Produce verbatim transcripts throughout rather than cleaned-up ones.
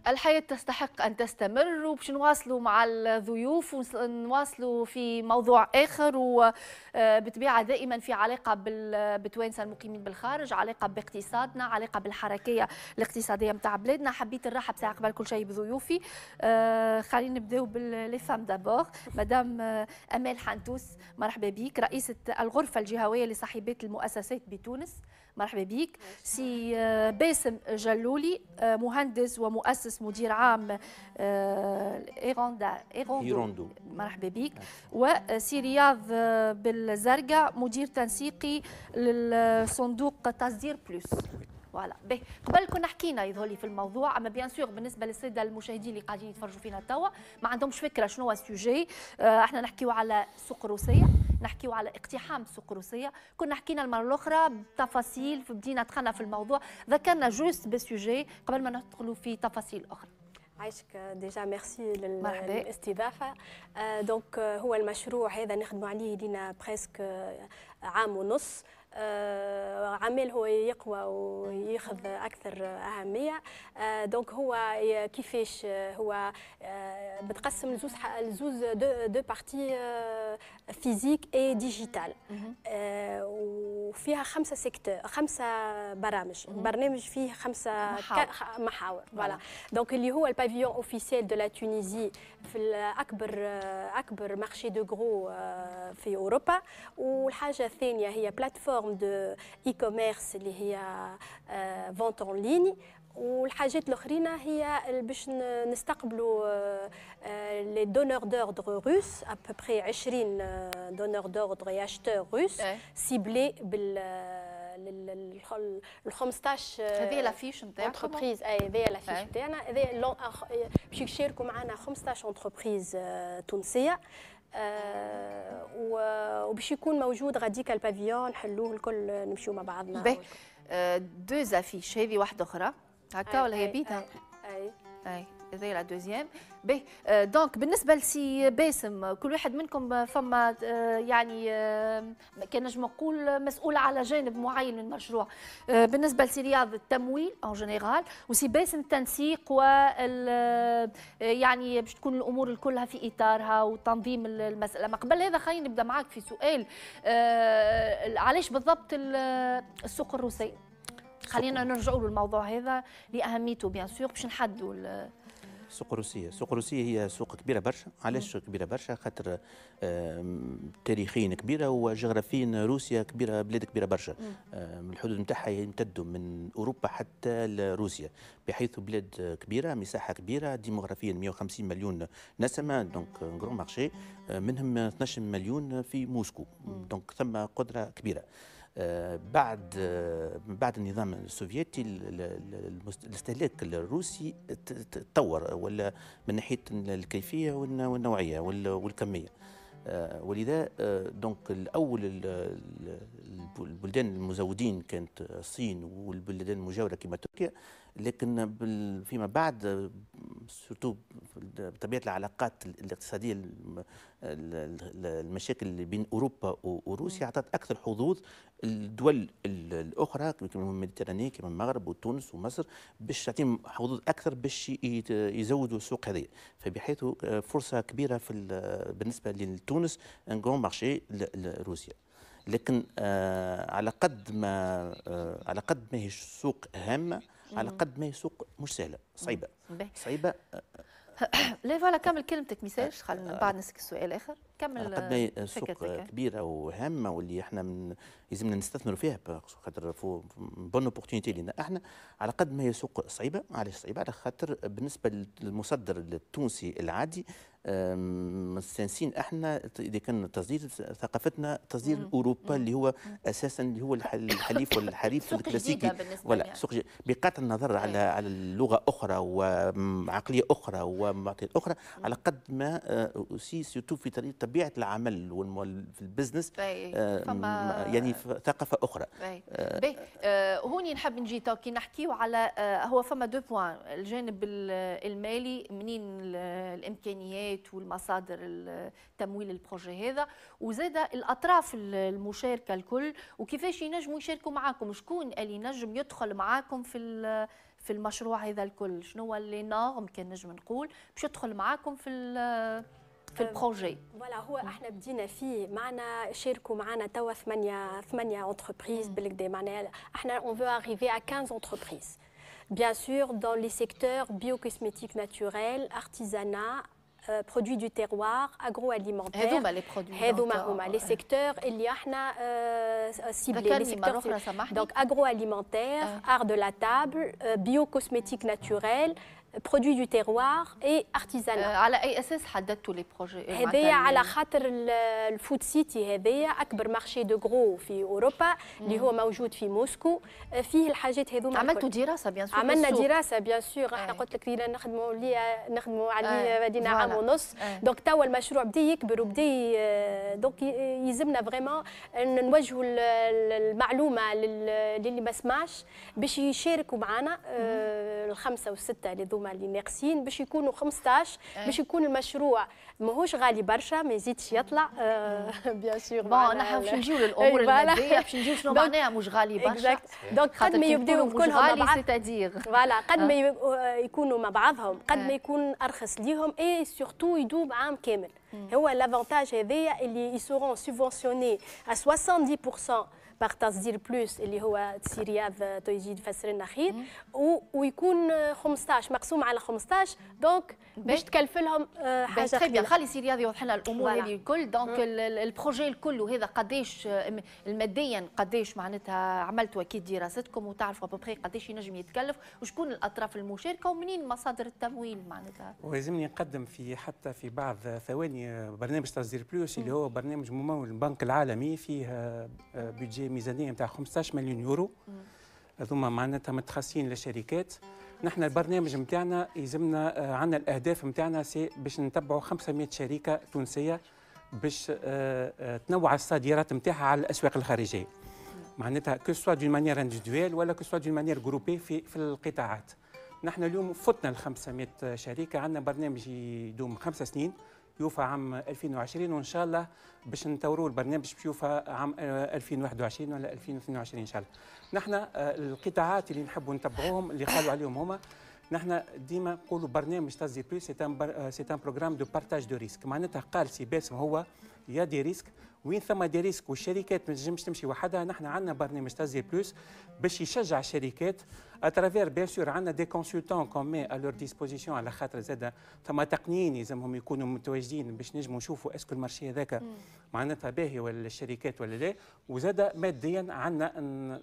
الحياة تستحق أن تستمر، وباش نواصلوا مع الضيوف ونواصلوا في موضوع آخر، وبطبيعة دائما في علاقة بالتوانسة المقيمين بالخارج، علاقة باقتصادنا، علاقة بالحركية الاقتصادية متاع بلادنا. حبيت نرحب ساعة قبل كل شيء بضيوفي. خلينا نبداو باللي فام دابور. مدام أمال حنتوس، مرحبا بك، رئيسة الغرفة الجهوية لصاحبات المؤسسات بتونس. مرحبا بك. سي باسم جلولي، مهندس ومؤسس مدير عام إيروندا إيروندو، مرحبا بك. وسي رياض بالزرقاء، مدير تنسيقي للصندوق تصدير بلوس. فوالا باهي، قبل كنا حكينا يظهر لي في الموضوع، اما بيان سور بالنسبه للساده المشاهدين اللي قاعدين يتفرجوا فينا توا ما عندهمش فكره شنو هو السوجي. آه احنا نحكيو على السوق الروسيه، نحكيو على اقتحام السوق الروسيه. كنا حكينا المره الاخرى بتفاصيل، بدينا دخلنا في الموضوع، ذكرنا جوست بالسوجي قبل ما ندخلوا في تفاصيل اخرى. عايشك ديجا، ميرسي للاستضافه. آه دونك هو المشروع هذا نخدموا عليه لينا بريسك عام ونص. آه عمل هو يقوى وياخذ اكثر اهميه. آه دونك هو كيفاش هو آه بتقسم لزوز لزوز دو, دو بارتي آه فيزيك اي ديجيتال. آه وفيها خمسه سيكتور، خمسه برامج. برنامج فيه خمسه محاور. فوالا دونك اللي هو البافيون اوفيسيال دو لا تونيزي في اكبر اكبر مارشي دو غرو في اوروبا. والحاجه الثانيه هي بلاتفورم دو اي كوميرس اللي هي فونت اون ليني. والحاجات الاخرين هي باش نستقبلوا لي دونور دوردر روس، ابري عشرين دونور دوردر اي اشتور روس سيبلي بال ال خمسطاش. هذه لافيش نتاعكم انتربريز. اي هذه لافيش نتاعنا. هذه باش يشاركوا معنا خمسطاش انتربريز تونسيه. آه وباش يكون موجود غاديك البافيون نحلوه الكل نمشيو مع بعضنا. باهي، آه دو زافيش، هذه واحدة أخرى هكا ولا هي بيتها؟ أي أي هذه لا دوزيام. باهي، آه دونك بالنسبة لسي باسم، كل واحد منكم فما آه يعني آه كان نجم نقول مسؤول على جانب معين من المشروع. آه بالنسبة لسي رياض التمويل أون جينيرال، وسي باسم التنسيق وال آه يعني باش تكون الأمور كلها في إطارها وتنظيم المسألة. ما قبل هذا خلينا نبدأ معاك في سؤال، آه علاش بالضبط السوق الروسي؟ خلينا نرجعوا للموضوع هذا لأهميته بيان سور باش نحدوا السوق الروسية. السوق الروسية هي سوق كبيرة برشا. علاش كبيرة برشا؟ خاطر تاريخيا كبيرة وجغرافيا روسيا كبيرة، بلاد كبيرة برشا. الحدود نتاعها يمتدوا من أوروبا حتى لروسيا، بحيث بلاد كبيرة، مساحة كبيرة، ديموغرافيا مئة وخمسين مليون نسمة، دونك غرون مارشي، منهم اثناش مليون في موسكو، دونك ثم قدرة كبيرة. آه بعد آه بعد النظام السوفيتي الاستهلاك الروسي تطور، ولا من ناحيه الكيفيه والنوعيه والكميه. آه ولذا آه دونك الاول البلدان المزودين كانت الصين والبلدان المجاوره كما تركيا، لكن فيما بعد سورتو بطبيعه العلاقات الاقتصاديه، المشاكل اللي بين اوروبا وروسيا اعطت اكثر حظوظ الدول الاخرى كما الميديترانيه كما المغرب وتونس ومصر باش تعطيهم حظوظ اكثر باش يزودوا السوق هذه. فبحيث فرصه كبيره في بالنسبه لتونس ان غران مارشي لروسيا. لكن آه على قد ما آه على قد ما هي سوق هامه، على قد ما هي سوق مش سهله، صعيبه صعيبه. لا فوالا كمل كلمتك ميساج، خلينا بعد نسك السؤال اخر. كمل. على قد ما هي سوق كبيره وهامه واللي احنا من لازمنا نستثمروا فيها خاطر بون اوبورتونيتي لنا احنا، على قد ما هي سوق صعيبه. علاش صعيبه؟ على خاطر بالنسبه للمصدر التونسي العادي مستانسين احنا اذا كان تصدير ثقافتنا تصدير مم. اوروبا مم. اللي هو اساسا اللي هو الحليف والحريف الكلاسيكي. ولا سوق بقطع النظر على على اللغه اخرى وعقليه اخرى ومعطيات اخرى، مم. على قد ما اوسي سيرتو في طريقه طبيعه العمل والمول في البزنس آه فما يعني ثقافه اخرى. باهي آه هوني نحب نجي كي نحكيو على آه هو فما دو بوان، الجانب المالي منين الامكانيات والمصادر التمويل البروجي هذا، وزاد الاطراف المشاركه الكل وكيفاش ينجموا يشاركوا معاكم، شكون اللي ينجم يدخل معاكم في في المشروع هذا الكل، شنو اللي نورم كان نجم نقول باش يدخل معاكم في في البروجي. فوالا هو احنا بدينا فيه معنا شاركوا معنا توا ثمانية ثمانية انتربريز بالكدا، معناها احنا اون فو اريفي ا خمسة انتربريز bien sûr dans les secteurs biocosmétiques naturels, artisanat, euh, produits du terroir, agroalimentaire. هذوما لي برودوي هذوما هما لي سيكتور اللي احنا سيبلي لي سيكتور. دونك agroalimentaire, art de la table, biocosmétiques naturels, produits du terroir et artisanat. على اي اساس حددتوا لي بروجي؟ هذايا على خاطر الفود سيتي هذايا اكبر مارشي دو غرو في اوروبا اللي هو موجود في موسكو، فيه الحاجات هذوما. عملتوا دراسه بيان سور؟ عملنا دراسه بيان سور، احنا قلت لك لينا نخدموا ليا نخدموا عليه بدينا عام ونص، دونك توا المشروع بدا يكبر وبدا دونك يلزمنا فريمون نوجهوا المعلومه للي ما سمعش باش يشاركوا معنا الخمسه والسته اللي اللي ناقصين باش يكونوا خمسطاش باش يكون المشروع ماهوش غالي برشا، ما يزيدش يطلع بيان سور. بون نحن باش نجيو للامور الماديه، باش نجيو شنو معناها مش غالي برشا. دونك قد ما يبداو كلهم مع بعض سيتادير فوالا قد ما يكونوا مع بعضهم قد ما يكون ارخص ليهم اي سورتو يدوم عام كامل. هو لافونتاج هذايا اللي يسورون سوبفونسيوني ا سبعين بالمئة باغ تصدير بلوس اللي هو تسيرياض تويجي تفسر لنا خير، ويكون خمسطاش مقسوم على خمسطاش، دونك باش تكلف لهم حاجه تري بيان. خلي سيرياض يوضح لنا الامور هذه الكل. دونك البروجي الكل وهذا قداش الماديا قداش معناتها عملتوا اكيد دراستكم وتعرفوا ابوبري قداش ينجم يتكلف وشكون الاطراف المشاركه ومنين مصادر التمويل معناتها. ولازمني نقدم في حتى في بعض ثواني برنامج تصدير بلوس اللي هو برنامج ممول البنك العالمي، فيه بيدجي ميزانيه نتاع خمسطاش مليون يورو، هذوما معناتها متخصصين للشركات. نحن البرنامج نتاعنا يلزمنا عندنا الاهداف نتاعنا سي باش نتبعوا خمسمائة شركه تونسيه باش تنوع الصادرات نتاعها على الاسواق الخارجيه، معناتها كو سوا دون مانيير انديفيدويل ولا كو سوا دون مانيير جروبي في في القطاعات. نحن اليوم فتنا ال خمسمائة شركه، عندنا برنامج يدوم خمس سنين يوفى عام ألفين وعشرين، وان شاء الله باش نطوروا البرنامج باش يوفى عام ألفين وواحد وعشرين ولا ألفين واثنين وعشرين ان شاء الله. نحن القطاعات اللي نحبوا نتبعوهم اللي قالوا عليهم هما، نحن ديما نقولوا برنامج تصدير بلوس سي ان سي ان بروغرام دو بارتاج دو ريسك، معناتها قال سي باسم هو يا دي ريسك وين ثم دي ريسك والشركات ما تنجمش تمشي وحدها. نحن عندنا برنامج تصدير بلوس باش يشجع الشركات اترافير بيان سور عندنا دي كونسلتون كون مي ا لور ديسبوزيسيون، على خاطر زاد ثم تقنيين يلزمهم يكونوا متواجدين باش نجموا نشوفوا اسكو المارشي هذاك معناتها باهي ولا الشركات ولا لا. وزاد ماديا عندنا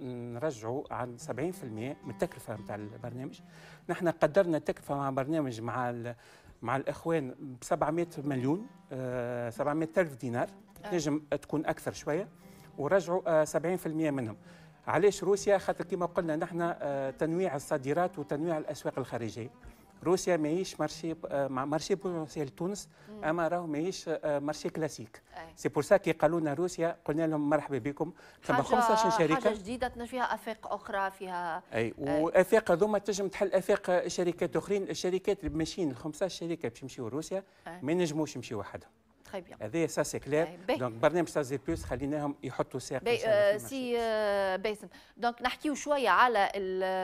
نرجعوا عن سبعين بالمئة من التكلفه نتاع البرنامج. نحن قدرنا التكلفه مع برنامج مع مع الاخوان ب سبعمائة مليون آه سبعمائة ألف دينار، تنجم تكون اكثر شويه، ورجعوا آه سبعين بالمئة منهم. علاش روسيا؟ خاطر كما قلنا نحن آه تنويع الصادرات وتنويع الاسواق الخارجيه. روسيا ماهيش مارشي آه مارشي بوتنسيال تونس، اما راهو ماهيش آه مارشي كلاسيك. سي بور سا كي قالوا لنا روسيا قلنا لهم مرحبا بكم. ثم خمسطاش شركه حاجه جديده تنجم فيها افاق اخرى فيها اي وافاق هذوما تنجم تحل افاق شركات اخرين. الشركات اللي ماشيين خمسطاش شركه باش يمشيو لروسيا ما ينجموش يمشيو وحدهم. تري بيان. هذا سا سي كلير. دونك برنامج تصدير بلوس خليناهم يحطوا ساق بي سي باسم. دونك نحكيو شويه على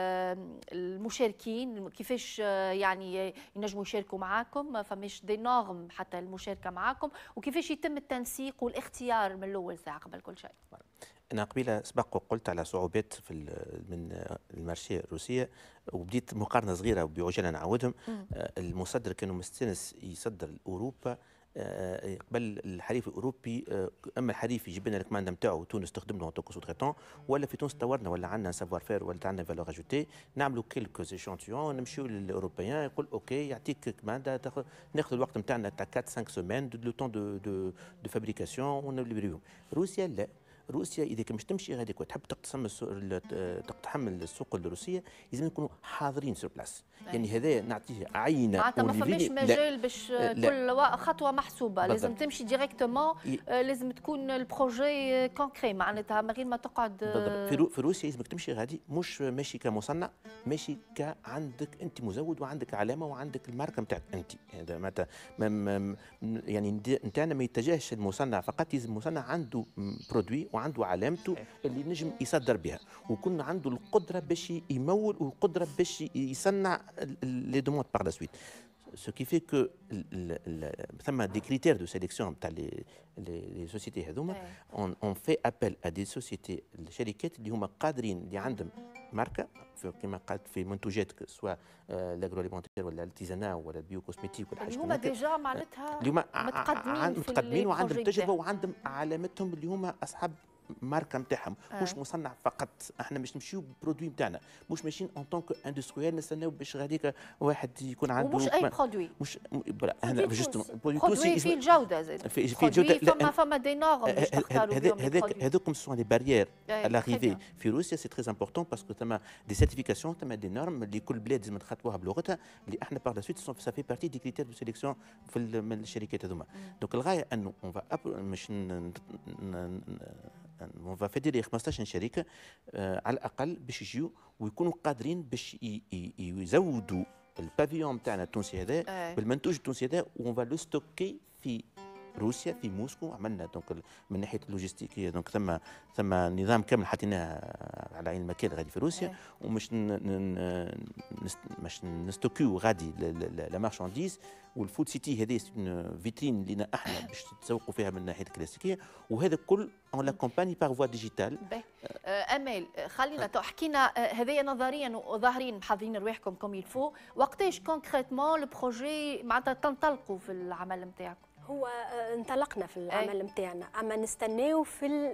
المشاركين كيفاش يعني ينجموا يشاركوا معاكم، فماش دي نورم حتى المشاركه معاكم، وكيفاش يتم التنسيق والاختيار من الاول ساعه قبل كل شيء. أنا قبيلة سبق وقلت على صعوبات في من المارشية الروسية، وبديت مقارنة صغيرة بعجالة نعاودهم. المصدر كانوا مستانس يصدر لأوروبا قبل الحريف الاوروبي، اما الحريف يجيب لنا الكمانده نتاعو تونس تخدم له اونتو سو تريتون، ولا في تونس طورنا ولا عندنا سافوار فير ولا عندنا فالور اجوتي، نعملوا كيلكو ايشانتيون نمشيو للاوروبيان يقول اوكي يعطيك كمانده ناخذ الوقت نتاعنا تاع أربعة خمسة سيمين دو لو طون دو دو دو فابريكاسيون ونليفريهم. روسيا لا، روسيا اذا كان مش تمشي غاديك وتحب تقتحم تقتحم السوق الروسيه لازم نكونوا حاضرين سور بلاس. يعني هذا نعطيه عينه معناتها ما فماش مجال باش كل خطوه محسوبه، لازم تمشي ديريكتومون، لازم تكون البروجي كونكري معناتها من غير ما تقعد. بالضبط. في روسيا لازمك تمشي غادي مش ماشي كمصنع، ماشي ك عندك انت مزود وعندك علامه وعندك الماركه نتاعك انت. هذا معناتها يعني نتاعنا ما يتجهش المصنع فقط، لازم المصنع عنده برودوي وعنده علامته اللي نجم يصدر بها، ويكون عنده القدره باش يمول والقدره باش يصنع لي دوموند بار لا سويت. Ce qui fait que ثم des critères de sélection تاع لي لي سوسيتي هذوما on on fait appel à des sociétés الشركات اللي هما قادرين اللي عندهم ماركه كما قالت في منتوجات سواء لاغرواليمونتير ولا الارتيزانا ولا البيو كوسميتيك ولا حاجه اللي هما ديجا معناتها اللي هما متقدمين متقدمين وعندهم تجربه وعندهم علامتهم اللي هما اصحاب ماركه نتاعهم. آه. مش مصنع فقط، احنا مش نمشيو بالبرودوي نتاعنا، مش ماشيين اون طونك اندستريال نستناو باش غاديك واحد يكون عنده ومش اي برودوي، مش بلا انا جوستومون برودوي في الجوده زاد في, في الجوده فما فما دي نورم باش تختاروا بهم هذوك هذوك سون دي باريير à l'arrivée في روسيا. سي تري امبورطون باسكو ثما دي سيرتيفيكاسيون، ثما دي نورم اللي كل بلاد لازم تخاطبوها بلغتها، اللي احنا بار لا سويت سا في بارتي دي كريتير دو سيليكسيون في من الشركات هذوما. دونك الغايه انه اون فا مش اون فا فيديري خمسطاش شركه آه على الاقل باش يجيو ويكونوا قادرين باش يزودوا البافيون نتاعنا التونسي هذا آه. بالمنتوج التونسي هذا، وون فا لو ستوكي في روسيا في موسكو. عملنا دونك من ناحيه اللوجستيكيه دونك ثم ثم نظام كامل حطيناه على عين المكان غادي في روسيا، ومش مش نستوكيو غادي لا مارشانديز. والفود سيتي هذه فيترين لنا احنا باش تسوقوا فيها من الناحيه الكلاسيكيه، وهذا كل اون لا كومباني بار فوا ديجيتال. امال خلينا حكينا هذايا نظريا وظاهرين محضرين رواحكم كوم يلفو، وقتاش كونكريتمون البروجي معناتها تنطلقوا في العمل نتاعكم؟ هو انطلقنا في العمل نتاعنا، اما نستناو في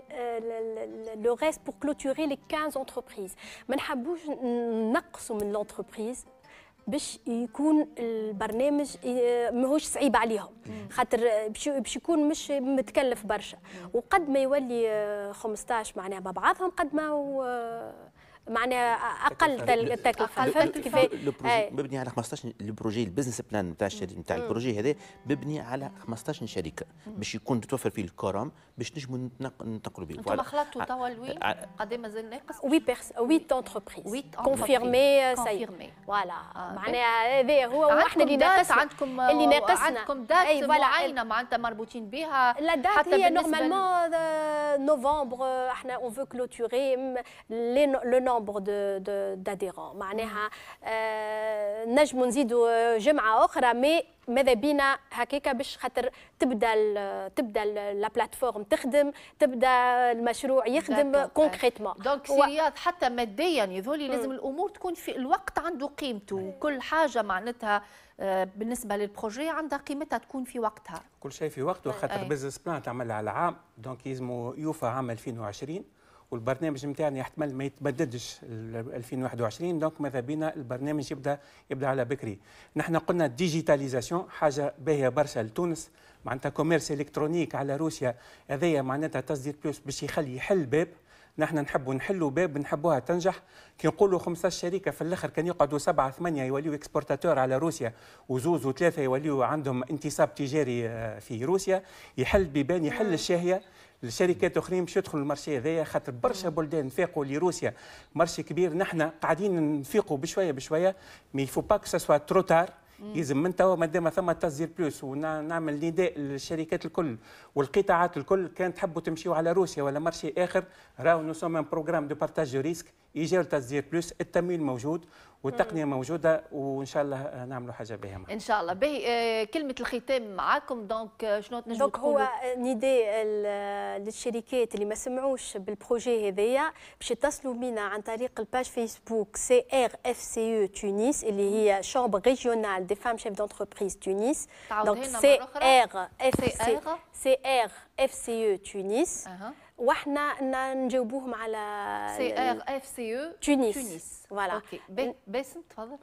لو ريست بور كلوتوري لي خمسطاش انتربريز. ما نحبوش نقصوا من لونتربريز باش يكون البرنامج ماهوش صعيب عليهم، خاطر باش يكون مش متكلف برشا، وقد ما يولي خمسطاش معناها مع بعضهم قد ما هو معناها اقل تكلفه. كيف البروجي مبني على خمسطاش البروجي البزنس بلان نتاع الشركه نتاع البروجي هذا مبني على خمسطاش شركه باش يكون تتوفر فيه الكرم باش نجموا ننتقلوا به. انتم خلطتوا توا لوين قد مازال ناقص؟ ثمانية بيرس ثمانية انتربريز كونفيرمي سي فوالا معناها هذا هو، واحنا اللي ناقصنا عندكم اللي ناقصنا عندكم دات معينه معناتها مربوطين بها. لا دات هي نورمالمون نوفمبر، احنا اون فو كلوتوري لو nombre d'adhérents. معناها آه نجموا نزيدوا جمعه اخرى، مي ماذا بينا هكاكا باش خاطر تبدا تبدا لا بلاتفورم تخدم، تبدا المشروع يخدم كونكريتمون. دونك سيريات حتى ماديا يظهر لازم الامور تكون في الوقت عنده قيمته، كل حاجه معناتها آه بالنسبه للبروجي عندها قيمتها تكون في وقتها، كل شيء في وقته، خاطر بزنس بلان تعمل على عام، دونك يلزموا يوفى عام ألفين وعشرين، والبرنامج نتاعنا يحتمل ما يتمددش ألفين وواحد وعشرين، دونك ماذا بينا البرنامج يبدا يبدا على بكري. نحن قلنا ديجيتاليزاسيون حاجه باهيه برشا لتونس، معناتها كوميرس الكترونيك على روسيا هذايا معناتها تصدير بلوس باش يخلي يحل باب. نحن نحبوا نحلوا باب، نحبوها تنجح. كي نقولوا خمسطاش شركه في الاخر كان يقعدوا سبعه ثمانيه يوليوا اكسبورتاتور على روسيا، وزوز وثلاثه يوليوا عندهم انتصاب تجاري في روسيا، يحل بيبان يحل الشاهيه. الشركات اخرين باش يدخلوا المارشي هذايا، خاطر برشا بلدان فاقوا لروسيا مارشي كبير. نحن قاعدين نفيقوا بشويه بشويه، مي يفو با كو سوا ترو تار. يلزم من توا مادام ثم تصدير بلوس، ونعمل نداء للشركات الكل والقطاعات الكل كان تحبوا تمشيوا على روسيا ولا مارشي اخر، راهو نو سوم ان بروغرام دو بارتاج دو ريسك، يجيو تصدير بلوس، التمويل موجود والتقنيه موجوده، وان شاء الله نعملوا حاجه باهيه ان شاء الله. باهي آه كلمه الختام معاكم، دونك شنو تنجموا تقولوا؟ دونك هو نداء للشركات اللي ما سمعوش بالبروجي هذايا باش يتصلوا بينا عن طريق الباج فيسبوك سي ار اف سي او تونس اللي هي شامبر ريجيونال دي فام شيف دونتربريز تونس. دونك سي ار اف سي سي ار اف سي او تونس، واحنا نجاوبوهم على سي ار اف سي او تونس. تونس فوالا. اوكي باسم تفضل.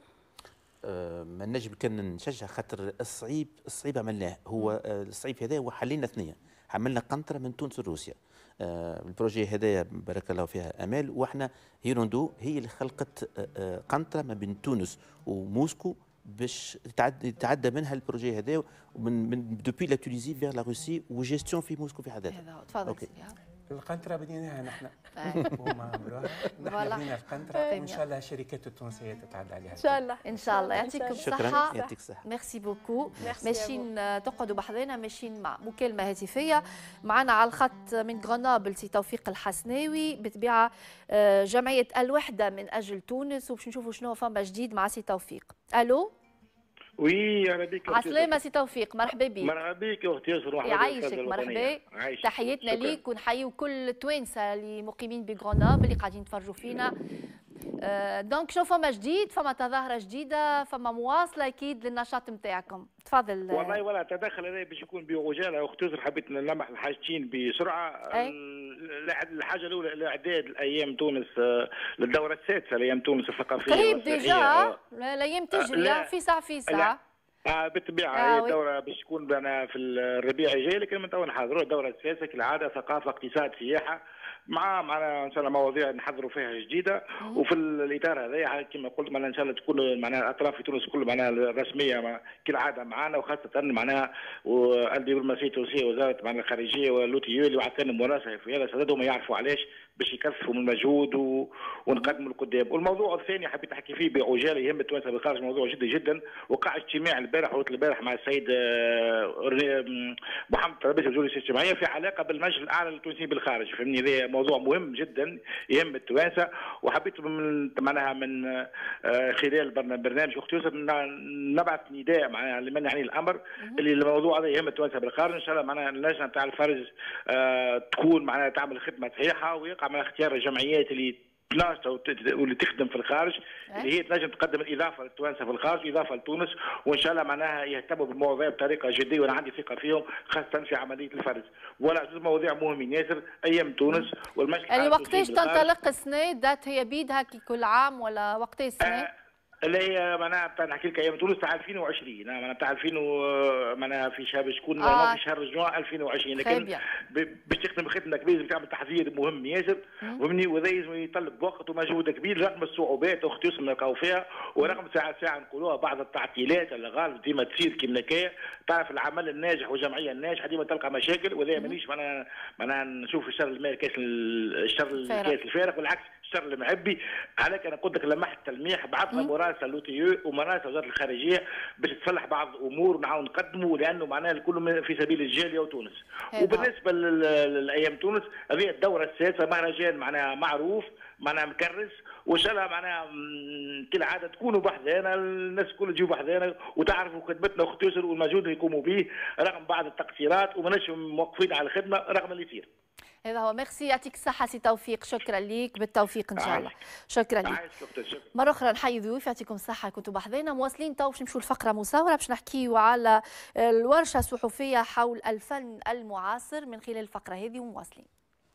أه ما نجم كان نشجع، خاطر الصعيب الصعيب عملناه هو الصعيب هذا، وحلينا اثنين، عملنا قنطره من تونس لروسيا. البروجي هذايا بارك الله فيها امال، واحنا هيروندو هي اللي خلقت قنطره ما بين تونس وموسكو باش يتعدى منها البروجي هذا من من دوبي لا تونيزي فيغ لا روسي وجيستيون في موسكو في حد ذاتها. تفضل. القنطره بنيناها نحن وما عملوها نحن بنينا القنطره وان شاء الله الشركات التونسيه تتعدى عليها ان شاء الله ان شاء الله. يعطيكم الصحه. شكرا يعطيك الصحه. ميرسي بوكو. ماشيين تقعدوا بحذانا، ماشيين مع مكالمه هاتفيه معنا على الخط من غرناطل سي توفيق الحسناوي بتبيعه جمعيه الوحده من اجل تونس، وباش نشوفوا شنو فما جديد مع سي توفيق. الو وي اهلا بك. عسلامة سي توفيق، مرحبا بك. مرحبا بك اختي يسر. يعيشك مرحبا. تحياتنا ليك ونحيوا كل التوانسه اللي مقيمين بغرناطل اللي قاعدين يتفرجوا فينا. آه دونك شنو فما جديد؟ فما تظاهره جديده، فما مواصله اكيد للنشاط نتاعكم. تفضل. والله ولا تدخل هذا باش يكون بعجاله اختي يسر. حبيت نلمح الحاجتين بسرعه. الحاجه الاولى الاعداد الايام تونس للدوره السادسه لايام تونس الثقافيه. قريب ديجا الايام تجري في ساعه في ساعه. آه بالطبيعه آه هي الدوره باش تكون في الربيع الجاي، لكن من تو نحضروا الدوره السادسه كالعاده ثقافه اقتصاد سياحه مع معنا ان شاء الله مواضيع نحضروا فيها جديده. مم. وفي الاطار هذا كما قلت معنا ان شاء الله تكون معناها الاطراف في تونس كل معناها الرسميه كالعاده معنا، وخاصه معناها الدبلوماسيه التونسيه وزاره معناها الخارجيه واللوتيو اللي وعدتنا مراسله في هذا سددهم يعرفوا علاش باش يكثفوا من المجهود و... ونقدموا القدام. والموضوع الثاني حبيت نحكي فيه بعجاله يهم التوانسه بالخارج، موضوع جدا جدا. وقع اجتماع البارح وقت البارح مع السيد محمد طرابيش وزير الاجتماعيه في علاقه بالمجلس الاعلى للتونسيين بالخارج. فهمني هذا موضوع مهم جدا يهم التوانسه، وحبيت من معناها من خلال برنامج اختي يوسف نبعث نداء معناها لمن يعني الامر اللي الموضوع هذا يهم التوانسه بالخارج. ان شاء الله معناها اللجنه نتاع الفرج تكون معناها تعمل خدمه صحيحه ويقع من اختيار الجمعيات اللي تناشط واللي تخدم في الخارج اللي هي تنجم تقدم الاضافه للتوانسه في الخارج، اضافه لتونس، وان شاء الله معناها يهتموا بالمواضيع بطريقه جديه، وانا عندي ثقه فيهم خاصه في عمليه الفرز. ولا زوج مواضيع مهمين ياسر ايام تونس والمشكله. يعني وقتاش تنطلق السنه؟ دات هي بيدها كل عام ولا وقتاش السنه؟ آه اللي هي معناها نحكي لك ايام تونس تاع ألفين وعشرين معناها تاع ألفين معناها في شهر باش تكون آه. في شهر جوان ألفين وعشرين، لكن باش تخدم خدمه كبيره لازم تعمل تحضير مهم ياسر فهمني، وهذا لازم يطلب وقت ومجهود كبير رغم الصعوبات اختي يوسف نلقاو فيها، ورغم ساعه ساعه نقولوها بعض التعطيلات اللي غالب ديما تصير كيما هكايا. تعرف العمل الناجح والجمعيه الناجحه ديما تلقى مشاكل، وهذا مانيش معناها معناها نشوف الشر المال كاس الشر الكاس الفارغ، بالعكس الشر المعبي. عليك انا قلت لك لمحت تلميح بعثنا مراسله لوتيو ومراسله وزاره الخارجيه باش تصلح بعض الامور ونعاون نقدموا، لانه معناها الكل في سبيل الجاليه وتونس. وبالنسبه لايام تونس هذه الدوره السادسه مهرجان معناها معروف معناها مكرس، وان شاء الله معناها كالعاده تكونوا بحذانا، الناس الكل تجيوا بحذانا وتعرفوا خدمتنا اخت يسر والمجهود اللي يقوموا به رغم بعض التقصيرات، وماناش موقفين على الخدمه رغم اللي يصير. هذا هو. ميرسي، يعطيك الصحة سي توفيق، شكرا ليك، بالتوفيق إن شاء الله. شكرا لك. مرة أخرى نحيي ضيوف يعطيكم الصحة كنتوا بحذانا. مواصلين تو باش نمشوا لفقرة مصورة باش نحكيوا على الورشة الصحفية حول الفن المعاصر من خلال الفقرة هذه ومواصلين.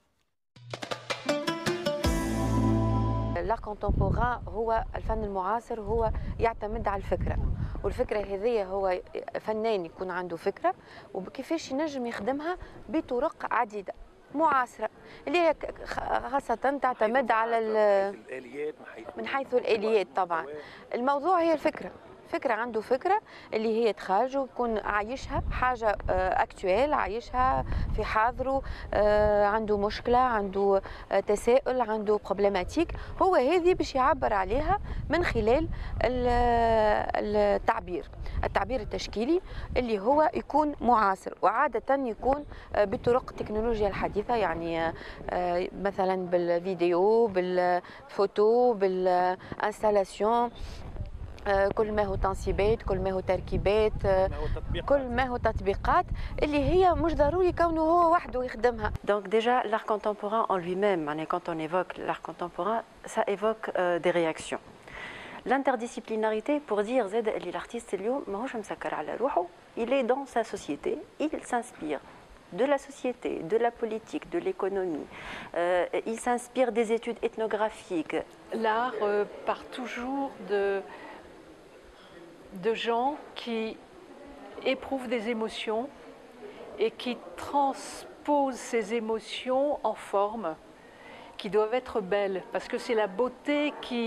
لار كونتمبوران هو الفن المعاصر، هو يعتمد على الفكرة، والفكرة هذه هو فنان يكون عنده فكرة وكيفاش ينجم يخدمها بطرق عديدة معاصرة اللي هي خاصة تعتمد على من حيث الآليات. طبعا الموضوع هي الفكرة، فكرة عنده فكرة اللي هي تخرج ويكون عايشها حاجة اكتويل، عايشها في حاضره، عنده مشكلة، عنده تساؤل، عنده بروبليماتيك، هو هذه باش يعبر عليها من خلال التعبير التعبير التشكيلي اللي هو يكون معاصر، وعادة يكون بطرق التكنولوجيا الحديثة، يعني مثلا بالفيديو، بالفوتو، بالانستالاسيون، كل ما هو تنصيبات، كل ما هو تركيبات، كل ما هو تطبيقات اللي هي مش ضروري كونه هو وحده يخدمها. Donc déjà l'art contemporain en lui-même, quand on évoque l'art contemporain, ça évoque euh, des réactions. L'interdisciplinarité pour dire زاد اللي l'artiste اليوم ماهوش مسكر على روحه، il est dans sa société, il s'inspire de la société, de la politique, de l'économie. Euh, il s'inspire des études ethnographiques. L'art euh, part toujours de de gens qui éprouvent des émotions et qui pose ses émotions en forme qui doivent être belles, parce que c'est la beauté qui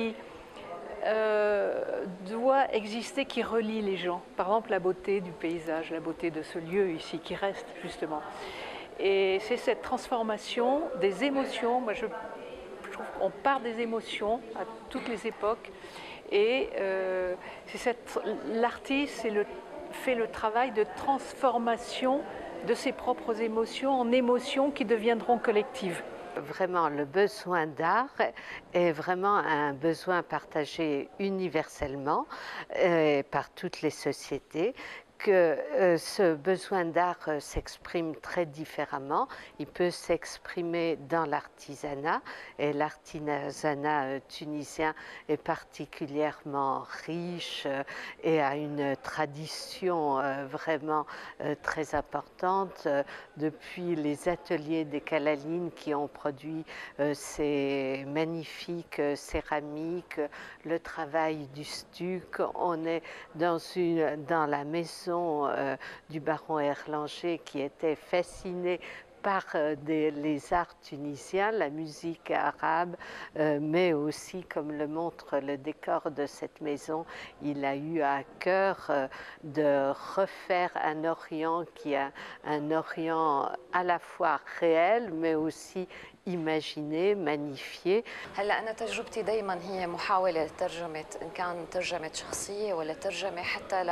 euh, doit exister, qui relie les gens. Par exemple, la beauté du paysage, la beauté de ce lieu ici, qui reste justement. Et c'est cette transformation des émotions. Moi, je, je trouve qu'on part des émotions à toutes les époques, et euh, c'est cette l'artiste fait le travail de transformation de ses propres émotions en émotions qui deviendront collectives. Vraiment, le besoin d'art est vraiment un besoin partagé universellement euh, par toutes les sociétés, que euh, ce besoin d'art euh, s'exprime très différemment. Il peut s'exprimer dans l'artisanat, et l'artisanat euh, tunisien est particulièrement riche euh, et a une tradition euh, vraiment euh, très importante, euh, depuis les ateliers des Calalines qui ont produit euh, ces magnifiques euh, céramiques, le travail du stuc. On est dans, une, dans la maison Euh, du baron Erlanger, qui était fasciné par euh, des, les arts tunisiens, la musique arabe, euh, mais aussi, comme le montre le décor de cette maison, il a eu à cœur euh, de refaire un Orient qui a un Orient à la fois réel, mais aussi imaginé, magnifié. هلا أنا تجربتي دايما هي محاولة ترجمة، إن كان ترجمة شخصية ولا ترجمة حتى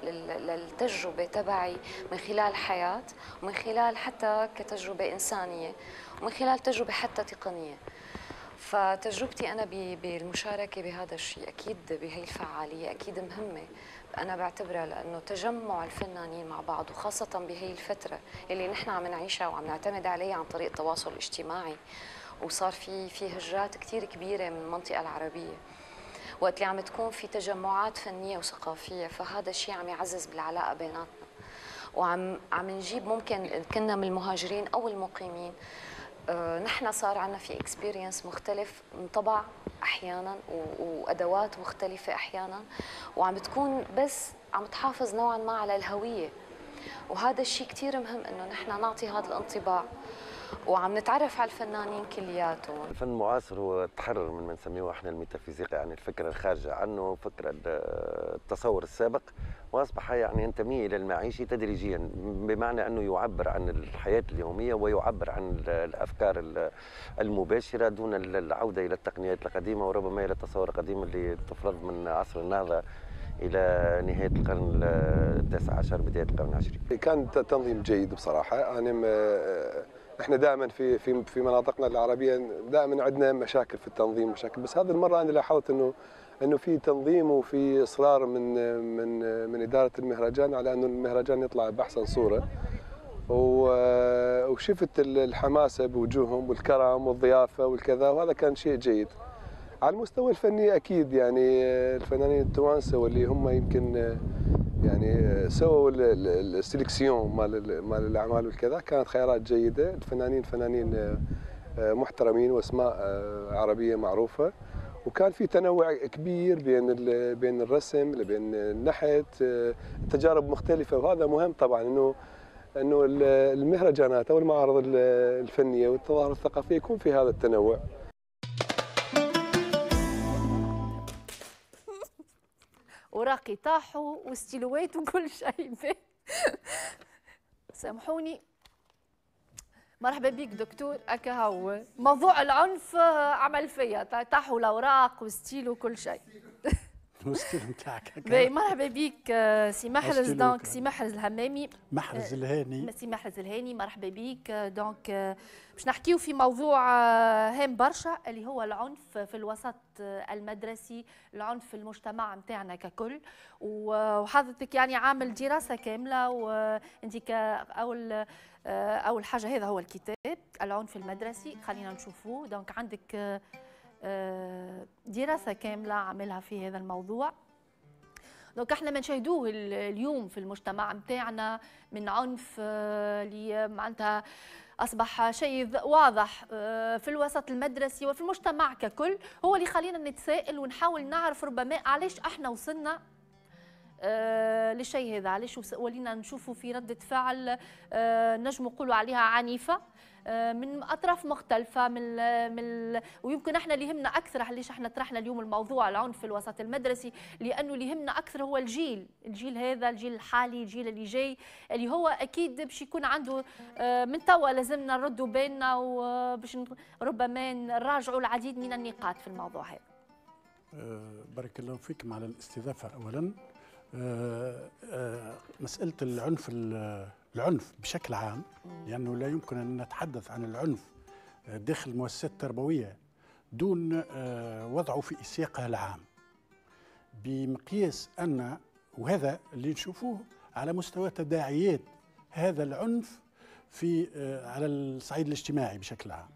للتجربة تبعي من خلال حياة، ومن خلال حتى كتجربة إنسانية، ومن خلال تجربة حتى تقنية. فتجربتي أنا بالمشاركة بهذا الشيء أكيد بهي الفعالية أكيد مهمة. أنا بعتبرها لأنه تجمع الفنانين مع بعض، وخاصة بهي الفترة اللي نحن عم نعيشها وعم نعتمد عليها عن طريق التواصل الاجتماعي، وصار في في هجرات كثير كبيرة من المنطقة العربية. وقت اللي عم تكون في تجمعات فنية وثقافية، فهذا الشيء عم يعزز بالعلاقة بيناتنا، وعم عم نجيب ممكن كنا من المهاجرين أو المقيمين، آه نحن صار عندنا في اكسبيرينس مختلف، انطبع احيانا وادوات مختلفه احيانا، وعم بتكون بس عم تحافظ نوعا ما على الهويه، وهذا الشيء كثير مهم انه نحن نعطي هذا الانطباع، وعم نتعرف على الفنانين كلياتهم. الفن المعاصر هو تحرر من ما نسميه احنا الميتافيزيقا، يعني الفكره الخارجه عنه، فكره التصور السابق، واصبح يعني ينتمي الى المعيشي تدريجيا، بمعنى انه يعبر عن الحياه اليوميه ويعبر عن الافكار المباشره دون العوده الى التقنيات القديمه، وربما الى التصور القديم اللي تفرض من عصر النهضه الى نهايه القرن التاسع عشر بدايه القرن العشرين. كان تنظيم جيد بصراحه. يعني احنا دائما في في في مناطقنا العربيه دائما عندنا مشاكل في التنظيم، مشاكل، بس هذه المره انا لاحظت انه انه في تنظيم وفي اصرار من من من اداره المهرجان على انه المهرجان يطلع باحسن صوره، وشفت الحماسه بوجوههم والكرم والضيافه والكذا، وهذا كان شيء جيد. على المستوى الفني اكيد يعني الفنانين التوانسه واللي هم يمكن يعني سووا السلكسيون مال مال الاعمال والكذا، كانت خيارات جيده. الفنانين فنانين محترمين واسماء عربيه معروفه، وكان في تنوع كبير بين بين الرسم بين النحت، تجارب مختلفه، وهذا مهم طبعا انه انه المهرجانات او المعارض الفنيه والتظاهر الثقافيه يكون في هذا التنوع. وراقي طاحوا وستيلوات وكل شيء. سامحوني. مرحبا بك دكتور. هكا هو موضوع العنف عمل فيا، طاحوا الاوراق وستيل وكل شيء. الستيل نتاعك باهي. مرحبا بك سي محرز. دونك سي محرز الهمامي. محرز الهاني. سي محرز الهاني مرحبا بك. دونك باش نحكيو في موضوع هام برشا اللي هو العنف في الوسط المدرسي، العنف في المجتمع نتاعنا ككل، وحضرتك يعني عامل دراسه كامله، وانت كاول اول حاجه هذا هو الكتاب العنف المدرسي، خلينا نشوفوه. دونك عندك دراسه كامله عاملها في هذا الموضوع. دونك احنا ما نشاهدوه اليوم في المجتمع نتاعنا من عنف اللي معناتها اصبح شيء واضح في الوسط المدرسي وفي المجتمع ككل، هو اللي خلينا نتساءل ونحاول نعرف ربما علاش احنا وصلنا آه للشيء هذا. علاش ولينا نشوفوا في ردة فعل آه نجم نقولوا عليها عنيفة آه من أطراف مختلفة من من ويمكن احنا اللي يهمنا أكثر. علاش احنا طرحنا اليوم الموضوع العنف في الوسط المدرسي؟ لأنه اللي يهمنا أكثر هو الجيل، الجيل هذا، الجيل الحالي، الجيل اللي جاي، اللي هو أكيد باش يكون عنده آه من توا لازمنا نردوا بالنا وباش ربما نراجعوا العديد من النقاط في الموضوع هذا. أه بارك الله فيكم على الاستضافة أولا. أه أه مسألة العنف العنف بشكل عام، لأنه لا يمكن أن نتحدث عن العنف داخل المؤسسات التربوية دون أه وضعه في سياقه العام، بمقياس أن، وهذا اللي نشوفوه على مستوى تداعيات هذا العنف في أه على الصعيد الاجتماعي بشكل عام.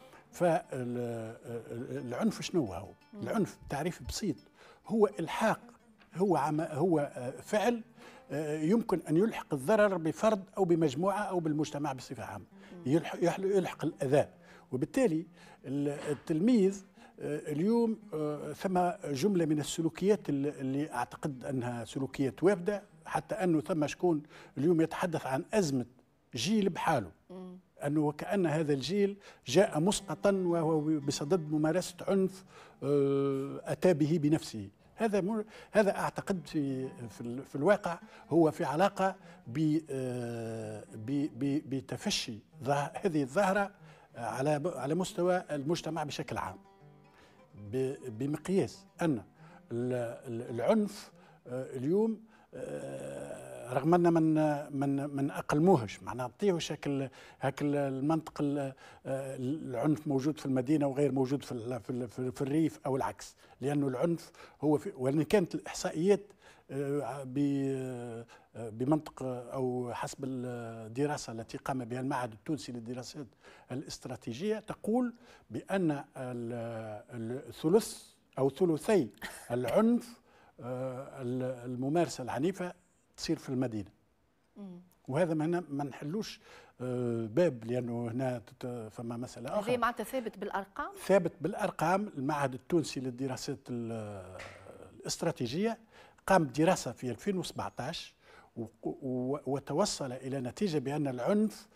فالعنف شنو هو؟ العنف تعريف بسيط، هو الحاق، هو عم هو فعل يمكن ان يلحق الضرر بفرد او بمجموعه او بالمجتمع بصفه عامه، يلحق, يلحق الاذى. وبالتالي التلميذ اليوم ثم جمله من السلوكيات اللي اعتقد انها سلوكيات وافده، حتى انه ثم شكون اليوم يتحدث عن ازمه جيل بحاله، أنه وكأن هذا الجيل جاء مسقطا وهو بصدد ممارسة عنف أتى به بنفسه. هذا هذا أعتقد في في, في الواقع هو في علاقة بتفشي هذه الظاهرة على على مستوى المجتمع بشكل عام، بمقياس أن العنف اليوم رغم ان من من من اقلموهش، معناها نعطيوش هاك هاك المنطق العنف موجود في المدينه وغير موجود في في, في الريف او العكس، لانه العنف هو في، وان كانت الاحصائيات بمنطق او حسب الدراسه التي قام بها المعهد التونسي للدراسات الاستراتيجيه تقول بان الثلث او ثلثي العنف الممارسه العنيفه تصير في المدينه. مم. وهذا ما ما نحلوش باب، لانه هنا فما مساله اخرى. هذه معناتها ثابت بالارقام؟ ثابت بالارقام. المعهد التونسي للدراسات الاستراتيجيه قام بدراسه في ألفين وسبعطاش وتوصل الى نتيجه بان العنف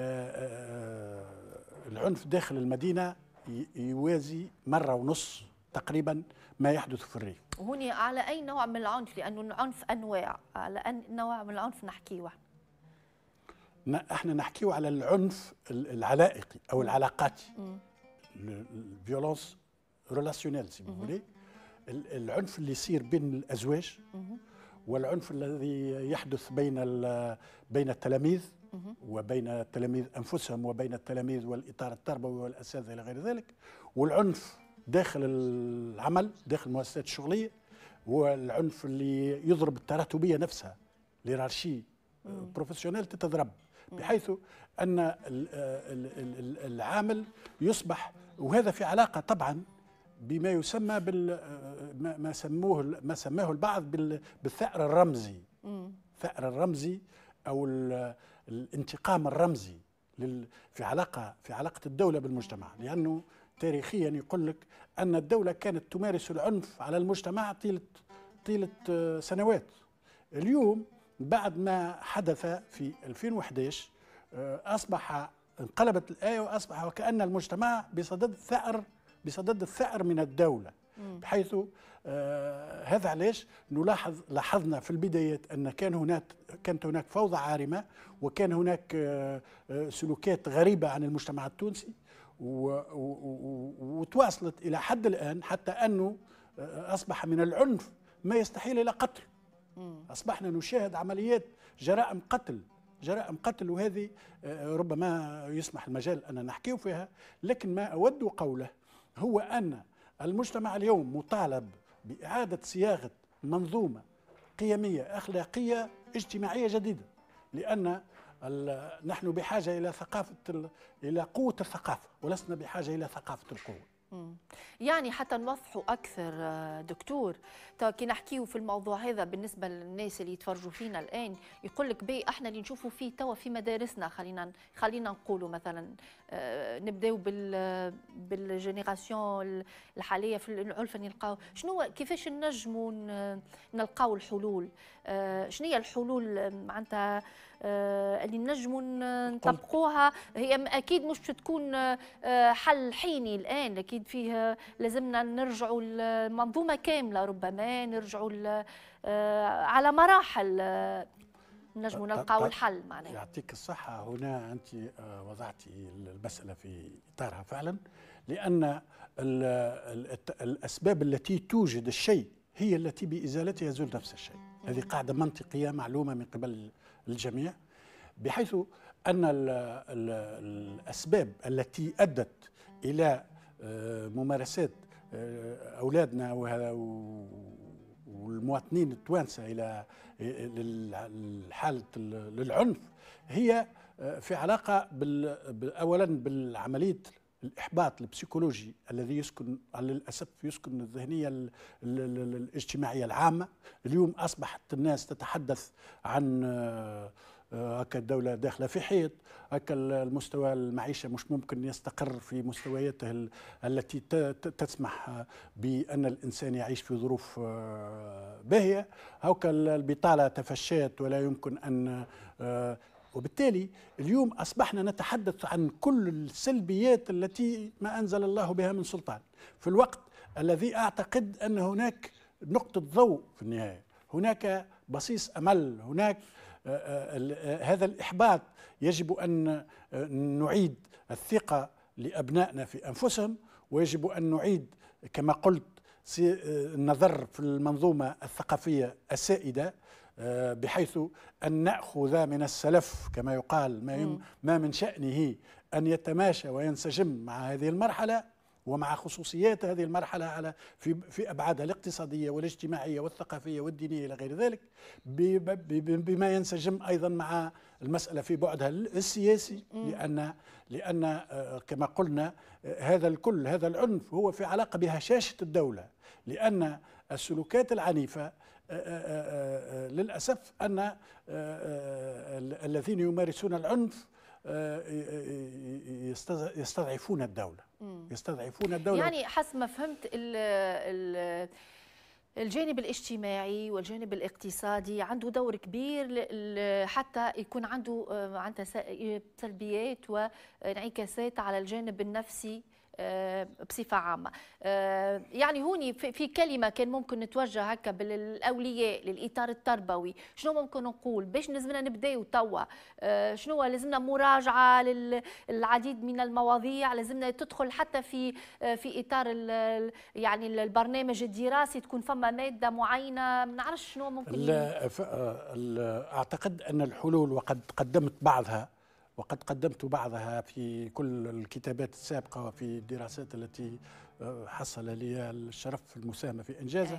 العنف داخل المدينه يوازي مره ونص تقريبا ما يحدث في الريف. وهنا على اي نوع من العنف؟ لانه العنف انواع، على اي نوع من العنف نحكيوه؟ احنا نحكيو على العنف العلائقي او العلاقاتي، الفيولونس ريلاسيونيل سي فولي، العنف اللي يصير بين الازواج، والعنف الذي يحدث بين بين التلاميذ وبين التلاميذ انفسهم وبين التلاميذ والاطار التربوي والاساتذه الى غير ذلك، والعنف داخل العمل داخل المؤسسات الشغليه، والعنف اللي يضرب التراتبيه نفسها، ليرارشي بروفيسيونيل تتضرب، بحيث ان العامل يصبح، وهذا في علاقه طبعا بما يسمى بال ما سموه ما سماه البعض بالثأر الرمزي، الثأر الرمزي او الانتقام الرمزي في علاقه في علاقه الدوله بالمجتمع، لانه تاريخيا يقول لك ان الدوله كانت تمارس العنف على المجتمع طيله طيله سنوات. اليوم بعد ما حدث في ألفين وإحداش اصبح انقلبت الايه واصبح وكأن المجتمع بصدد الثأر بصدد الثأر من الدوله، بحيث آه هذا علاش نلاحظ لاحظنا في البدايات ان كان هناك كانت هناك فوضى عارمه، وكان هناك آه سلوكات غريبه عن المجتمع التونسي، وتواصلت الى حد الان حتى انه آه اصبح من العنف ما يستحيل الى قتل. اصبحنا نشاهد عمليات جرائم قتل جرائم قتل وهذه آه ربما يسمح المجال ان نحكيه فيها، لكن ما اود قوله هو ان المجتمع اليوم مطالب بإعادة صياغة منظومة قيمية أخلاقية اجتماعية جديدة، لأن نحن بحاجة إلى ثقافة إلى قوة الثقافة، ولسنا بحاجة إلى ثقافة القوة. يعني حتى نوضحوا اكثر دكتور، كي نحكيو في الموضوع هذا بالنسبه للناس اللي يتفرجوا فينا الان يقول لك بي احنا اللي نشوفوا فيه توا في مدارسنا، خلينا خلينا نقولوا مثلا نبداو بال بالجينيراسيون الحاليه في العنف نلقاو شنو كيفاش نجموا نلقاو الحلول، شنو هي الحلول معناتها اللي نجموا نطبقوها؟ هي اكيد مش تكون حل حيني الان، اكيد فيه لازمنا نرجعوا المنظومه كامله، ربما نرجعوا على مراحل نجموا نلقاو الحل. معناها يعطيك الصحه، هنا انت وضعتي المساله في اطارها فعلا، لان الاسباب التي توجد الشيء هي التي بازالتها يزول نفس الشيء. هذه قاعده منطقيه معلومه من قبل الجميع، بحيث ان ال ال الاسباب التي ادت الى ممارسات اولادنا والمواطنين التوانسه الى حاله للعنف هي في علاقه اولا بالعمليه الإحباط البسيكولوجي الذي يسكن للأسف يسكن الذهنية الاجتماعية العامة. اليوم أصبحت الناس تتحدث عن هكا الدولة داخلة في حيط، هكا المستوى المعيشة مش ممكن يستقر في مستوياته التي تسمح بأن الإنسان يعيش في ظروف باهية، هكا البطالة تفشت ولا يمكن أن، وبالتالي اليوم أصبحنا نتحدث عن كل السلبيات التي ما أنزل الله بها من سلطان، في الوقت الذي أعتقد أن هناك نقطة ضوء في النهاية، هناك بصيص أمل، هناك هذا الإحباط يجب أن نعيد الثقة لأبنائنا في أنفسهم، ويجب أن نعيد كما قلت النظر في المنظومة الثقافية السائدة، بحيث أن نأخذ من السلف كما يقال ما, ما من شأنه أن يتماشى وينسجم مع هذه المرحلة ومع خصوصيات هذه المرحلة على في في أبعادها الاقتصادية والاجتماعية والثقافية والدينية إلى غير ذلك، بما ينسجم أيضا مع المسألة في بعدها السياسي، لأن لأن كما قلنا هذا الكل هذا العنف هو في علاقة بهشاشة الدولة، لأن السلوكات العنيفة للأسف أن الذين يمارسون العنف يستضعفون الدولة يستضعفون الدولة يعني حسب ما فهمت ال ال الجانب الاجتماعي والجانب الاقتصادي عنده دور كبير حتى يكون عنده عنده سلبيات وانعكاسات على الجانب النفسي بصفة عامة. يعني هوني في كلمة كان ممكن نتوجه هكا بالأولياء للإطار التربوي، شنو ممكن نقول باش لازمنا نبداو توا؟ شنو لازمنا مراجعة للعديد من المواضيع، لازمنا تدخل حتى في في إطار يعني البرنامج الدراسي تكون فما مادة معينة، ما نعرفش شنو ممكن. لا أعتقد أن الحلول وقد قدمت بعضها وقد قدمت بعضها في كل الكتابات السابقة وفي الدراسات التي حصل لي الشرف في المساهمة في إنجازها.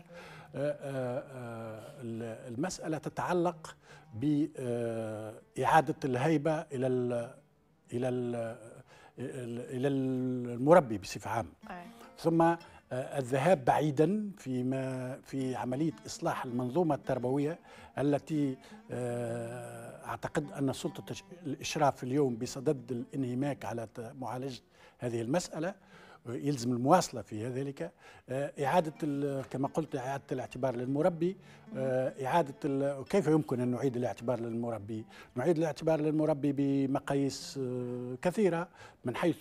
المسألة تتعلق بإعادة الهيبة إلى إلى إلى المربي بصفة عامة، ثم الذهاب بعيدا فيما في عملية إصلاح المنظومة التربوية التي أعتقد أن سلطة الإشراف اليوم بصدد الانهماك على معالجة هذه المسألة يلزم المواصلة في ذلك. إعادة كما قلت إعادة الاعتبار للمربي، إعادة كيف يمكن أن نعيد الاعتبار للمربي؟ نعيد الاعتبار للمربي بمقاييس كثيرة، من حيث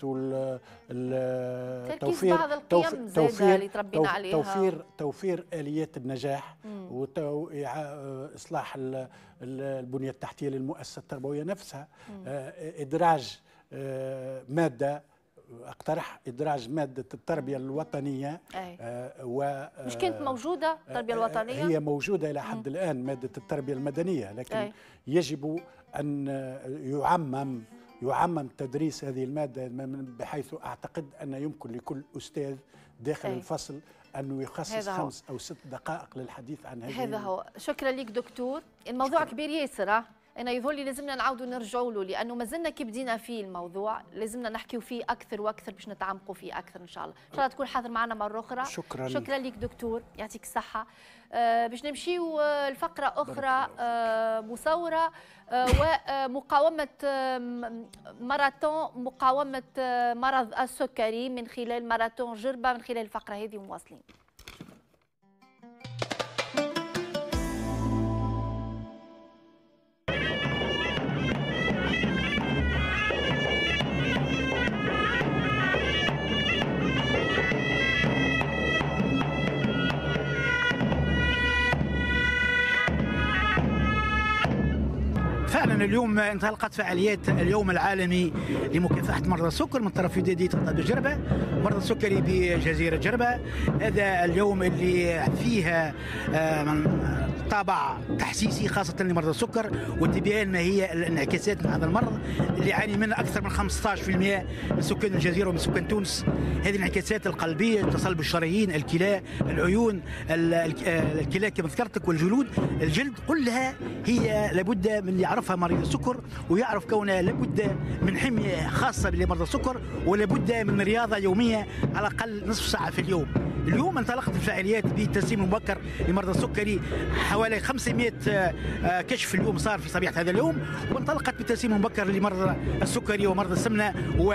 التوفير بعض القيم زادة اللي تربينا عليها، توفير توفير آليات النجاح وإصلاح البنية التحتية للمؤسسة التربوية نفسها، إدراج مادة اقترح ادراج ماده التربيه الوطنيه. آه و مش كانت موجوده التربيه الوطنيه؟ هي موجوده الى حد م. الان ماده التربيه المدنيه، لكن أي. يجب ان يعمم يعمم تدريس هذه الماده، بحيث اعتقد ان يمكن لكل استاذ داخل أي. الفصل انه يخصص خمس او ست دقائق للحديث عن هذه. هذا هو. شكرا لك دكتور، الموضوع شكرا. كبير ياسر. انا يظهر لي لازمنا نعاودوا نرجعوا له، لانه ما زلنا كي بدينا فيه الموضوع لازمنا نحكيوا فيه اكثر واكثر باش نتعمقوا فيه اكثر ان شاء الله. ان شاء الله تكون حاضر معنا مره اخرى. شكرا شكرا لك دكتور، يعطيك الصحه. آه باش نمشيو لفقره اخرى، آه مصوره آه ومقاومه آه ماراثون مقاومه آه مرض السكري من خلال ماراثون جربه، من خلال الفقره هذه ومواصلين. فعلا اليوم انطلقت فعاليات اليوم العالمي لمكافحة مرضى السكر من طرف ودادية طب جربة، مرضى السكري بجزيرة جربة. هذا اليوم اللي فيه طابع تحسيسي خاصة لمرضى السكر وتبيان ما هي الانعكاسات من هذا المرض اللي يعاني منه أكثر من خمسة عشر بالمئة من سكان الجزيرة ومن سكان تونس. هذه الانعكاسات القلبية، تصلب الشرايين، الكلى، العيون، الكلى كما ذكرتك، والجلود، الجلد، كلها هي لابد من يعرفها مريض السكر ويعرف كونها لابد من حمية خاصة لمرضى السكر ولابد من رياضة يومية على الأقل نصف ساعة في اليوم. اليوم انطلقت الفعاليات بالتسليم المبكر لمرضى السكري، حوالي خمسمئة كشف اليوم صار في صبيحة هذا اليوم، وانطلقت بالتسليم المبكر لمرضى السكري ومرضى السمنة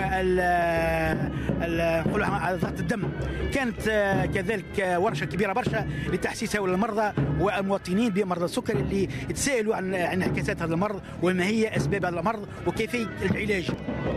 وال ضغط الدم. كانت كذلك ورشة كبيرة برشا لتحسيس هؤلاء المرضى والمواطنين بمرضى السكري اللي يتساءلوا عن انعكاسات هذا المرض وما هي أسباب هذا المرض وكيفية العلاج.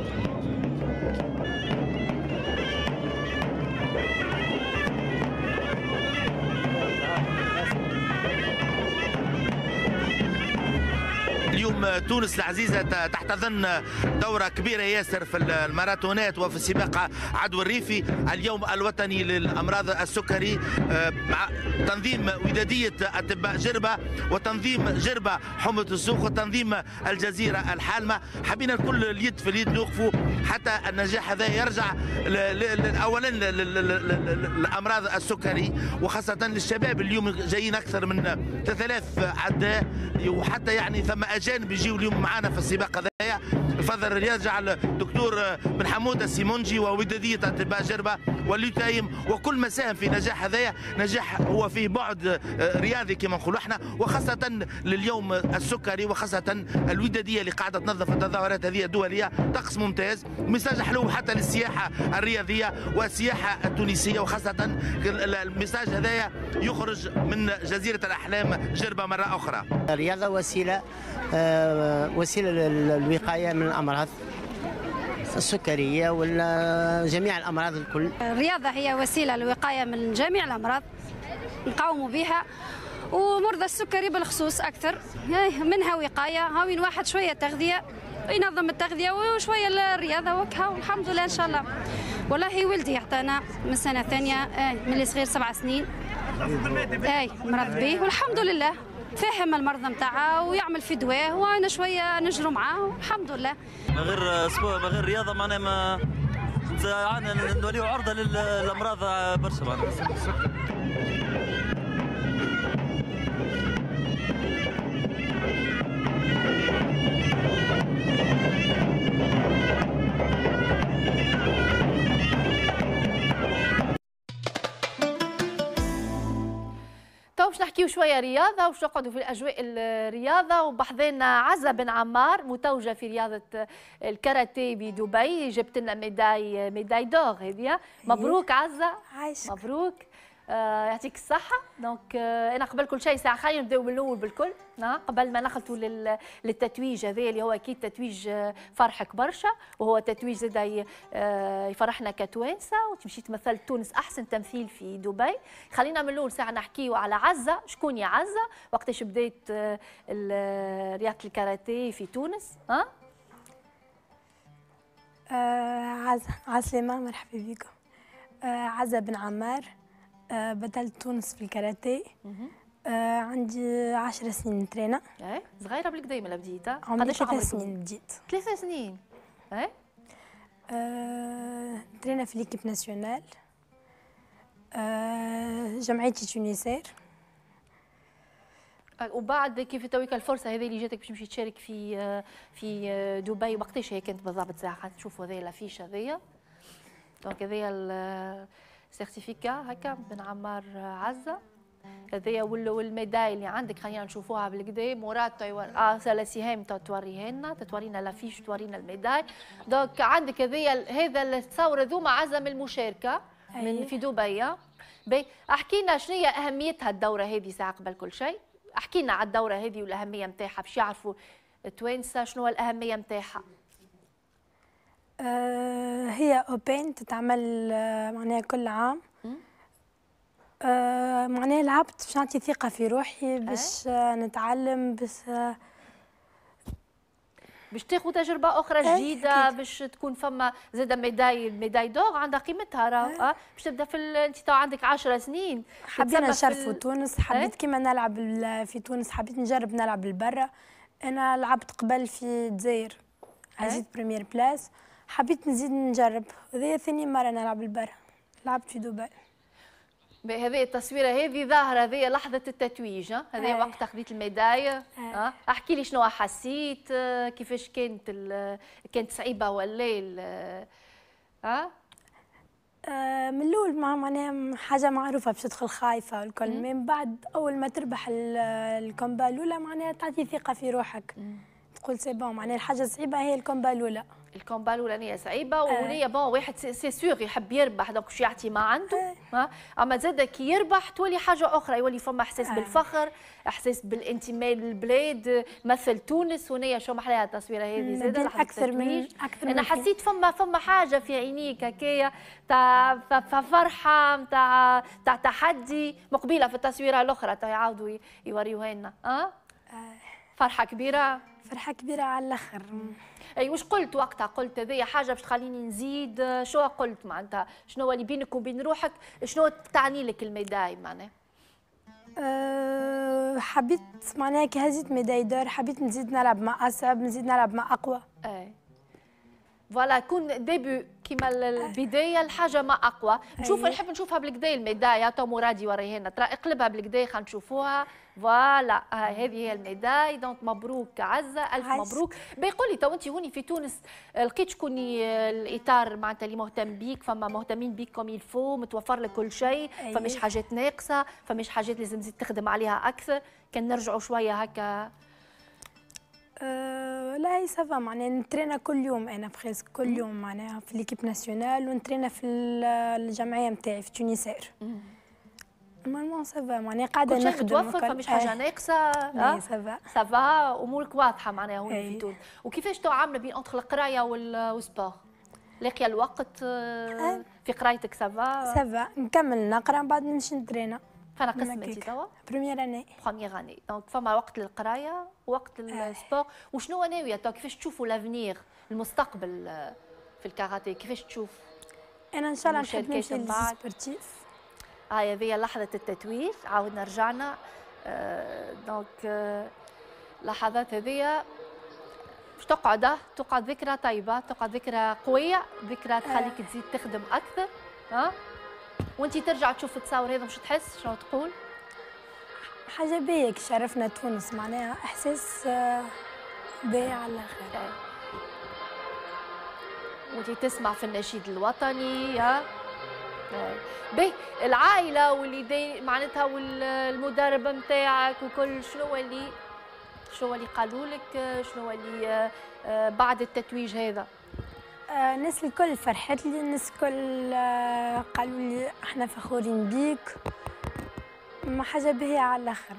اليوم تونس العزيزة تحتضن دورة كبيرة ياسر في الماراثونات وفي السباق عدو الريفي، اليوم الوطني للأمراض السكري مع تنظيم ودادية أطباء جربة وتنظيم جربة حمى السوق وتنظيم الجزيرة الحالمة. حبينا الكل اليد في اليد نوقفوا حتى النجاح هذا يرجع أولا للأمراض السكري وخاصة للشباب. اليوم جايين أكثر من ثلاثة آلاف عداء وحتى يعني ثم أجانب يجيوا اليوم معنا في السباق هذايا. الفضل يرجع الدكتور بن حمودة السيمونجي وودادية أطباء جربة والليتايم وكل ما ساهم في نجاح هذايا. نجاح هو فيه بعد رياضي كما نقولوا احنا، وخاصة لليوم السكري وخاصة الودادية اللي قاعدة تنظف التظاهرات هذه الدولية. طقس ممتاز، مساج حلو حتى للسياحة الرياضية والسياحة التونسية، وخاصة المساج هذايا يخرج من جزيرة الأحلام جربة مرة أخرى. الرياضة وسيلة آه وسيلة للوقاية من الأمراض السكرية ولا جميع الأمراض الكل. الرياضة هي وسيلة للوقاية من جميع الأمراض نقاوموا بها، ومرضى السكري بالخصوص أكثر منها وقاية. هاوين واحد شوية تغذية ينظم التغذية وشوية الرياضة وكها، والحمد لله إن شاء الله. والله ولدي يعطانا من سنة ثانية آه من اللي صغير سبع سنين اي مرض به، والحمد لله فاهم المرض نتاعها ويعمل في دواه وانا شويه نجروا معاه والحمد لله. من غير سبور من غير رياضه معناها ما نوليو عرضه للامراض برشا معناها. تو باش نحكيو شويه رياضه وش نقعدوا في الاجواء الرياضه، وبحضينا عزه بن عمار متوجه في رياضه الكاراتيه بدبي، جبت لنا ميداي ميداي دور هذه. مبروك عزه. عايشك. مبروك. آه يعطيك الصحة. دونك آه أنا قبل كل شيء ساعة خلينا نبداو بالأول بالكل، آه قبل ما نخلطوا للتتويج هذا اللي هو أكيد تتويج آه فرحك برشا، وهو تتويج زاد آه يفرحنا كتوانسة وتمشي تمثل تونس أحسن تمثيل في دبي. خلينا من الأول ساعة نحكيو على عزة. شكون يا عزة؟ وقتاش بديت آه رياضة الكاراتيه في تونس؟ ها؟ آه عزة عسلامة، مرحبا بكم. آه عزة بن عمار، آه بدلت تونس في الكاراتيه. آه عندي عشر سنين نترينا. ايه صغيره بلك دايما بديت. عمري ثلاث سنين بديت. ثلاث سنين. ايه آه نترينا في ليكيب ناسيونال. آه جمعيتي تونسير. وبعد كيف تويك الفرصه هذه اللي جاتك باش تمشي تشارك في في دبي، وقتاش هي كانت بالضبط ساعه نشوفوا هذه لافيش هذيا؟ دونك هذيا السيرتيفيكا هكا بن عمار عزه، هذايا والميداي اللي عندك خلينا نشوفوها بالكدا. مراد تيور اه سلاسيهام توريها لنا، تورينا لافيش تورينا الميداي. دونك عندك هذايا هذا التصور ذوما عزم المشاركه من في دبي. بي احكي لنا شنو هي اهميتها الدوره هذه ساعه قبل كل شيء، احكي لنا على الدوره هذه والاهميه نتاعها باش يعرفوا التوانسه شنو الاهميه نتاعها. آه هي اوبن تتعمل آه معناها كل عام. آه معناها لعبت باش نعطي ثقه في روحي باش آه نتعلم باش آه باش تاخذ تجربه اخرى جديده، باش تكون فما زاد ميداي ميداي دور عندها قيمتها راه. أه؟ باش تبدا في انت تو عندك عشر سنين. حبينا نشرفوا تونس، حبيت كيما نلعب في تونس، حبيت نجرب نلعب لبرا. انا لعبت قبل في الجزائر عزيت بريمير بلاس، حبيت نزيد نجرب، هذه ثاني مره نلعب لبرا، لعبت في دبي. هذه التصويره هذه ظاهره، هذه لحظه التتويج، هذه وقت تاخذيت الميدايه. أه؟ احكي لي شنو حسيت، كيفاش كانت كانت صعيبه ولا ها؟ أه من الاول معناها حاجه معروفه باش تدخل خايفه والكل، من بعد اول ما تربح الكومبا الاولى معناها تعطي ثقه في روحك. مم. تقول سي بون، معناها الحاجه الصعيبه هي الكومبا الاولى. الكومبا الاولانيه صعيبه ونيه بون واحد سي سيغ يحب يربح، دونك باش يعطي ما عنده. ها اما زاد كي يربح تولي حاجه اخرى، يولي فما احساس آه. بالفخر، احساس بالانتماء للبلاد، مثل تونس. ونيه شو محلاها التصويره هذه زاد اكثر من اكثر انا حسيت فما فما حاجه في عينيك هكايا تاع فرحه تاع تاع تحدي مقبله في التصويره الاخرى تو يعاودوا يوريوها لنا. اه فرحه كبيره، فرحه كبيره على الاخر. اي واش قلت وقتها؟ قلت هذه حاجه باش تخليني نزيد؟ شو قلت معناتها؟ شنو اللي بينك وبين روحك؟ شنو تعني لك الميداي معناها؟ أه حبيت معناها كي هزيت ميداي دور حبيت نزيد نلعب مع اصعب، نزيد نلعب مع اقوى. اي فوالا يكون ديبي كيما البدايه الحاجه ما اقوى. نشوف نحب نشوفها بالكدا الميدايه، تو مراد يوريها لنا، ترى اقلبها بالكدا خلينا نشوفوها. فوالا هذه هي الميداي. دونك مبروك عزه، الف مبروك. بيقول لي تو انت هوني في تونس لقيت شكون الاطار معناتها اللي مهتم بيك؟ فما مهتمين بيك كوم يلفو، متوفر لك كل شيء؟ فماش حاجات ناقصه؟ فماش حاجات لازم تزيد تخدم عليها اكثر؟ كان نرجعوا شويه هكا. أه لا هي سافا معناها نترينا كل يوم، انا بريسك كل يوم معناها في ليكيب ناسيونال، ونترينا في الجمعيه نتاعي في تونسير. نورمالمون سافا معناها قاعده نخدم. كل شيء متوفر، فماش حاجه ناقصه. لا سافا سافا امورك واضحه معناها هون في تونس. وكيفاش تو عامله بين انتر القرايه والسبور؟ لاقيه الوقت في قرايتك؟ سافا سافا نكمل نقرا من بعد نمشي نترينا. فانا قسمتي توا بروميير اني بروميير اني، دونك فما وقت للقرايه ووقت للسبور. وشنو ناويه تو كيفاش تشوفوا لافنيغ المستقبل في الكاراتيه؟ كيفاش تشوف؟ انا ان شاء الله نحب نمشي للسبورتيف. هاي هذه لحظه التتويج، عاودنا رجعنا. آه دونك آه لحظات هذه باش تقعد تقعد ذكرى طيبه، تقعد ذكرى قويه، ذكرى تخليك تزيد تخدم اكثر. ها وانتي ترجع تشوف التصاور هذا مش تحس شنو تقول؟ حاجه باهيه كي شرفنا تونس، معناها احساس باهي على الاخر. وانتي تسمع في النشيد الوطني. ها باهي العائله واللي معناتها والمدرب نتاعك وكل، شنو اللي شنو اللي قالوا لك؟ شنو اللي بعد التتويج هذا؟ الناس الكل فرحت لي، الناس الكل قالوا لي احنا فخورين بيك، ما حاجه باهيه على الاخر.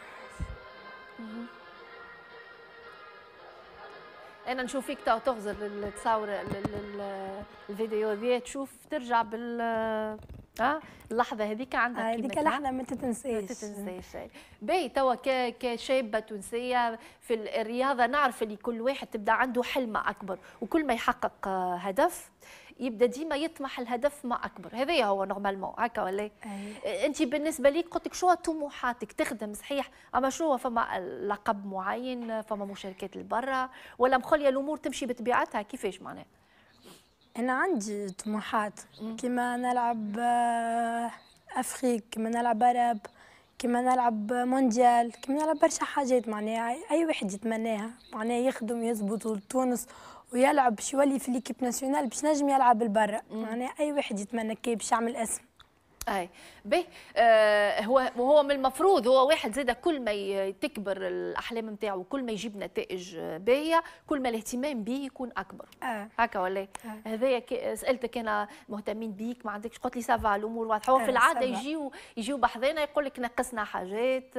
انا نشوف فيك تو تغزر التصاور الفيديو ذي، تشوف ترجع بال ها اللحظه هذيك عندك هذيك لحظه ما تتنساش ما تتنساش. باهي توا كشابه تونسيه في الرياضه نعرف اللي كل واحد تبدا عنده حلمه اكبر، وكل ما يحقق هدف يبدا ديما يطمح الهدف ما اكبر. هذا هو نورمالمون هكا ولا؟ انت بالنسبه ليك قلت لك شو طموحاتك؟ تخدم صحيح، اما شو فما لقب معين؟ فما مشاركات لبرا ولا مخليه الامور تمشي بطبيعتها؟ كيفاش معناها؟ انا عندي طموحات كيما نلعب افريق، كيما نلعب عرب، كيما نلعب مونديال، كيما نلعب برشا حاجات معناها اي واحد يتمناها، معناها يخدم يزبط لتونس ويلعب باش يولي في ليكيب ناسيونال باش نجم يلعب البرا، معناها اي واحد يتمنى كي باش يعمل اسم. اي باهي آه هو هو من المفروض هو واحد زاد كل ما تكبر الاحلام نتاعو وكل ما يجيب نتائج باهيه كل ما الاهتمام به يكون اكبر. آه. هكا ولا آه. هذايا سالتك انا مهتمين بيك ما عندكش، قلت لي سافا الامور واضحه. هو آه في العاده يجيو يجيو بحذانا يقول لك نقصنا حاجات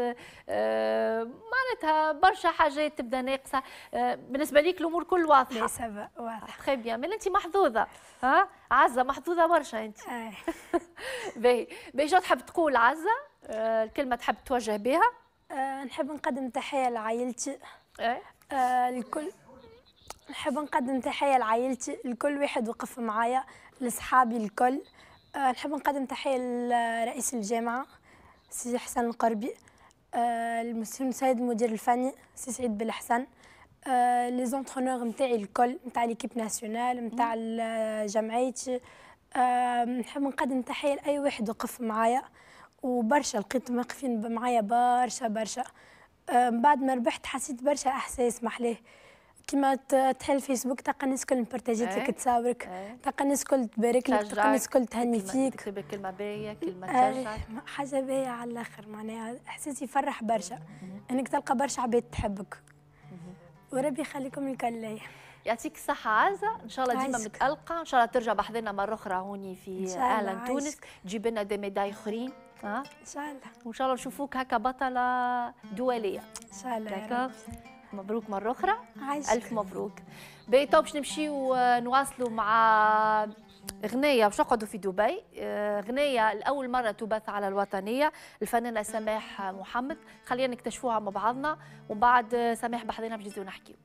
آه معناتها برشا حاجات تبدا ناقصه آه بالنسبه ليك الامور كل واضحه. لا سافا واضحه. تخي بيان مي انت محظوظه ها عزه محظوظه برشا انت. آه. باهي باهي شو تحب تقول عزه؟ آه الكلمه تحب توجه بها؟ آه نحب نقدم تحيه لعائلتي. ايه آه الكل نحب نقدم تحيه لعائلتي، لكل واحد وقف معايا، لصحابي الكل. آه نحب نقدم تحيه لرئيس الجامعه سي حسن القربي، آه المساعد المدير الفني سي سعيد بالحسن، آه لي زونترونور نتاعي الكل نتاع ليكيب ناسيونال نتاع جمعيتي. أه نحب نقدم تحية لأي واحد وقف معايا وبرشا لقيتهم واقفين معايا برشا برشا. أه بعد ما ربحت حسيت برشا إحساس محلاه، كيما تحل فيسبوك تلقى الناس الكل مبارتاجيت لك تصاورك، تلقى الناس الكل تبارك لك، تلقى الناس الكل تهني فيك، تكتب لك كلمة باهية كلمة تشجعك. أه حاجة باهية على الآخر، معناها إحساس يفرح برشا إنك تلقى برشا عباد تحبك. وربي يخليكم الكل ليا. يعطيك الصحة عزة، إن شاء الله ديما متألقة، إن شاء الله ترجع بحذنا مرة أخرى هوني في أهلا تونس، تجيب لنا دي ميداي آخرين، ها؟ إن شاء الله. وإن شاء الله نشوفوك هكا بطلة دولية. إن شاء الله. مبروك مرة أخرى. عايشك. ألف مبروك. باهي تو باش نمشيو نواصلوا مع غنية باش نقعدوا في دبي، غنية لأول مرة تبث على الوطنية، الفنانة سماح محمد، خلينا نكتشفوها مع بعضنا ومن بعد سماح بحذنا باش نجيو نحكيو.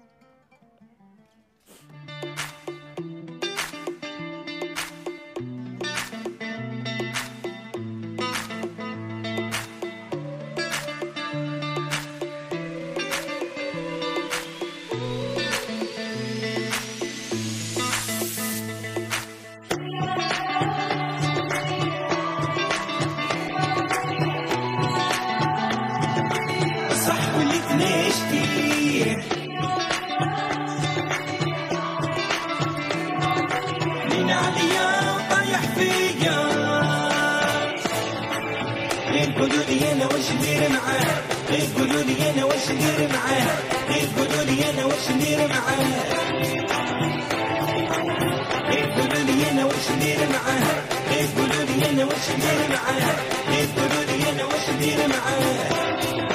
قولوا لي انا واش ندير معاه، غير قولوا لي انا واش ندير معاه، غير قولوا لي انا واش ندير معاه، غير قولوا لي انا واش ندير معاه، غير قولوا لي انا واش ندير معاه، غير قولوا لي انا واش ندير معاه.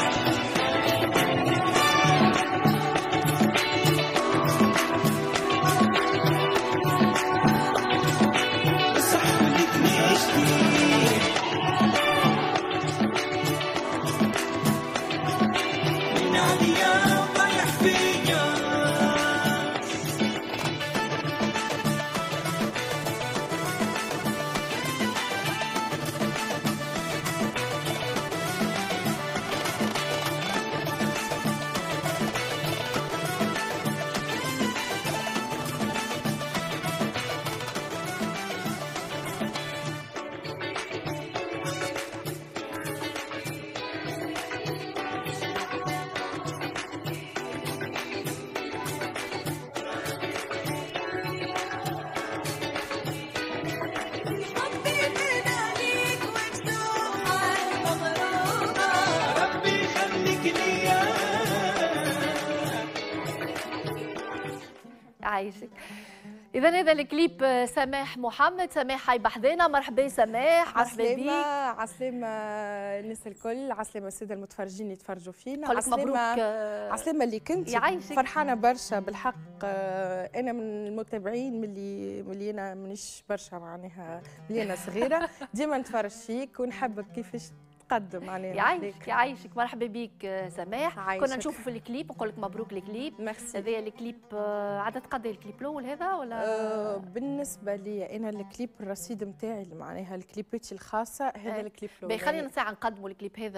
عايشك. إذا هذا الكليب سماح محمد، سماح هاي بحذانا، مرحبا سماح، مرحبا بيك. عسلامة الناس الكل، عسلامة السادة المتفرجين اللي يتفرجوا فينا، عسلامة عسلامة اللي كنت يعيشك. فرحانة برشا بالحق. أنا من المتابعين ملي ملي أنا مانيش برشا معناها ملي أنا صغيرة ديما نتفرج فيك ونحبك كيفاش تقدم معناها. يعيشك يعيشك، مرحبا بيك سماح. عايشك. كنا نشوفوا في الكليب نقول لك مبروك الكليب. ميرسي. هذا الكليب عدد قد ايه الكليب الاول هذا ولا؟ أه بالنسبه لي انا الكليب الرصيد نتاعي معناها الكليبات الخاصه هذا الكليب الاول. خلينا ساعه نقدموا الكليب هذا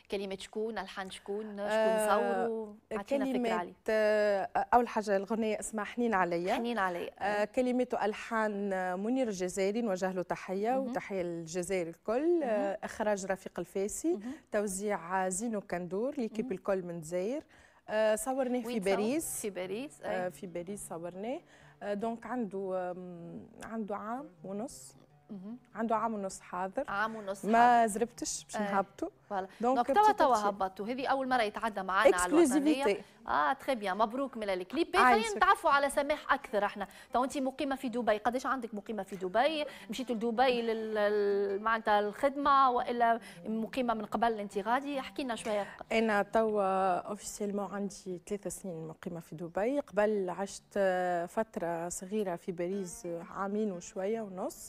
كلمه شكون، الحان شكون، شكون صوروا؟ اعطينا فكره عليه. اول حاجه الغنيه اسمها حنين عليا. حنين عليا. آه كلمته الحان منير الجزائري، نوجه له تحيه مم. وتحيه للجزائر الكل. آه اخراج رفيق الفيسي، مم. توزيع زينو كندور، ليكيب الكل من الجزائر. آه صورناه في باريس. في باريس آه في باريس صورناه. آه دونك عنده عنده عام ونص. مم. عنده عام ونص حاضر. عام ونص ما زربتش باش نهبطوا. دونك توا توا هبطوا. هذه اول مره يتعدى معنا على الوطنيه. اه تري بيان، مبروك من الكليب. خلينا نتعرفوا على سماح اكثر. احنا تو انت مقيمه في دبي، قداش عندك مقيمه في دبي؟ مشيتوا لدبي لل معناتها الخدمه والا مقيمه من قبل انت غادي؟ احكي لنا شويه. انا توا اوفيسيلمون عندي ثلاث سنين مقيمه في دبي. قبل عشت فتره صغيره في باريس، عامين وشويه ونص.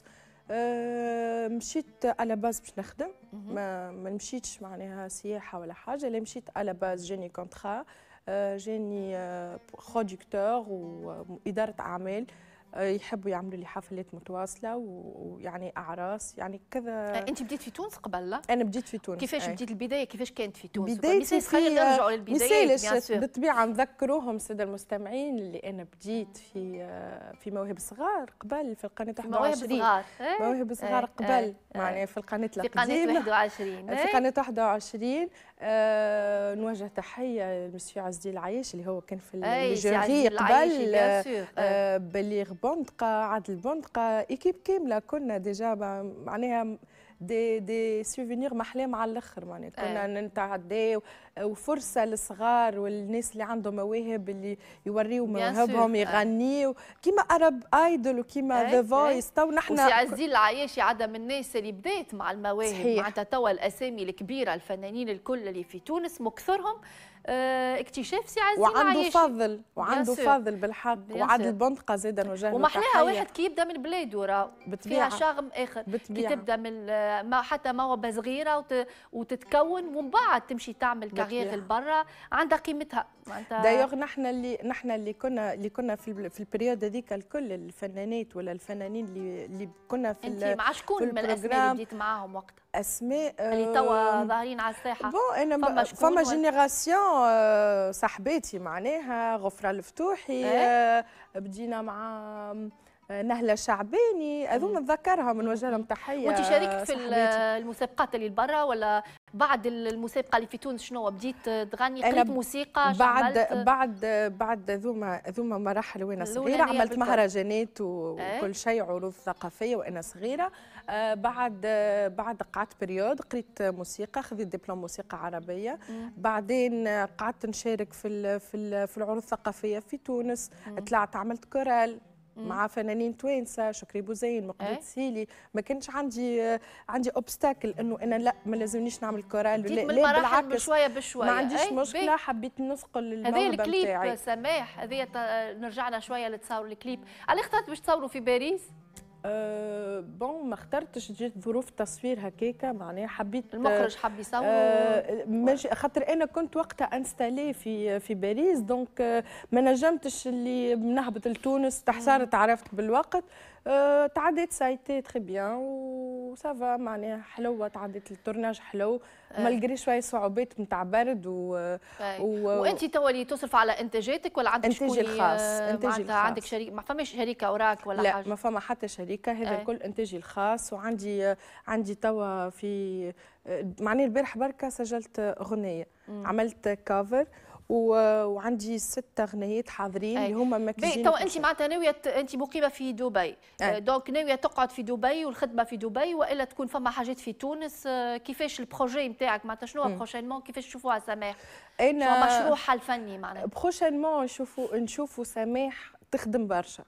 أه مشيت على باز باش نخدم، ما ما مشيتش معناها سياحه ولا حاجه، لا مشيت على باز جاني كونترا، أه جاني أه برودكتور واداره اعمال يحبوا يعملوا لي حفلات متواصله ويعني اعراس يعني كذا. انت بديت في تونس قبل؟ لا انا بديت في تونس. كيفاش بديت البدايه؟ كيفاش كانت في تونس؟ بدايتي خلينا نرجعوا للبدايات. بالطبيعه نذكروهم الساده المستمعين اللي انا بديت في في مواهب صغار قبل في القناه واحد وعشرين. مواهب صغار مواهب صغار قبل معناها في القناه القديمه في قناه واحد وعشرين. في قناه واحد وعشرين. آه نوجه تحيه للمسيو عزدي العيش اللي هو كان في الجوري قبل. آه بليغ بندقه، عادل بندقه، ايكيب كامله كنا ديجا معناها دي دي سوفينير محلاه على الاخر معناها كنا نتعداو، وفرصه للصغار والناس اللي عندهم مواهب اللي يوريوا مواهبهم يغنيوا كيما ارب ايدول وكيما ذا فويس. تو نحن وسي عزيز العياشي عدا من الناس اللي بدات مع المواهب معناتها توا الاسامي الكبيره الفنانين الكل اللي في تونس مكثرهم اه اكتشاف سي عزيز وعنده العياشي. فضل وعنده فضل بالحق. وعادل بندقه زاده نوجه له ومحلاها واحد كي يبدا من بلاده راه فيها شغم اخر بتبيع. كي تبدا من ما حتى موهبه صغيره وت... وتتكون ومن بعد تمشي تعمل كارير لبرا عندها قيمتها معناتها. دايوغ نحن اللي نحن اللي كنا اللي كنا في في البريود هذيك الكل الفنانات ولا الفنانين اللي اللي كنا في انت مع شكون من الاسماء اللي بديت معاهم وقتها؟ اسماء اللي توا ظاهرين على الساحه. بون انا فما جينيراسيون صاحباتي معناها غفره الفتوحي. اه؟ بدينا مع نهله شعباني، هذوما نتذكرها نوجه لهم تحيه. وانت شاركت في المسابقات اللي برا ولا بعد المسابقه اللي في تونس شنو بديت تغني؟ قريت موسيقى بعد عملت؟ بعد بعد هذوما هذوما مراحل وانا صغيره عملت مهرجانات وكل شيء، عروض ثقافيه وانا صغيره. آه بعد آه بعد قعدت بريود قريت موسيقى، خذيت دبلوم موسيقى عربيه. مم. بعدين قعدت نشارك في ال في ال في العروض الثقافيه في تونس. مم. طلعت عملت كورال مع فنانين توانسه، شكري بوزين، مقداد سيلي. ما كانش عندي عندي اوبستاكل انه انا لا ما لازمنيش نعمل كورال. لا, لا بالعكس بشويه بشويه ما عنديش مشكله بي. حبيت نسقل للموهبه نتاعي. هذا الكليب سماح هذه نرجعنا شويه لتصور الكليب. على اخترت باش تصوروا في باريس؟ أه بون ما اخترتش، جات ظروف تصوير هكاكا معناها حبيت المخرج حب يصور. أه خاطر انا كنت وقتها انستالي في في باريس دونك أه ما نجمتش اللي نهبط لتونس تحصار. تعرفت بالوقت أه تعديت سايتي تري بيان وسافا معناها حلوه. تعديت التورناج حلو أه. مالغري شويه صعوبات نتاع برد و, و... وانت توا اللي تصرف على انتاجاتك ولا عندك انتاجي الخاص؟ انتاجي الخاص. عندك شريك؟ ما فماش شركه وراك ولا لا حاجه؟ لا ما فما حتى شركه، هذا الكل انتاجي الخاص. وعندي عندي توا في معني البارح بركه سجلت اغنيه. مم. عملت كافر وعندي ست اغنيات حاضرين اللي هما مكيجين. تو انت معناتها ناويه انت مقيمه في دبي. أي. دونك ناويه تقعد في دبي والخدمه في دبي والا تكون فما حاجات في تونس؟ كيفاش البروجي نتاعك معناتها شنو بروشينمون كيفاش تشوفوها سماح؟ انا مشروعها الفني معناتها بروشينمون نشوفوا نشوفوا سماح تخدم برشا.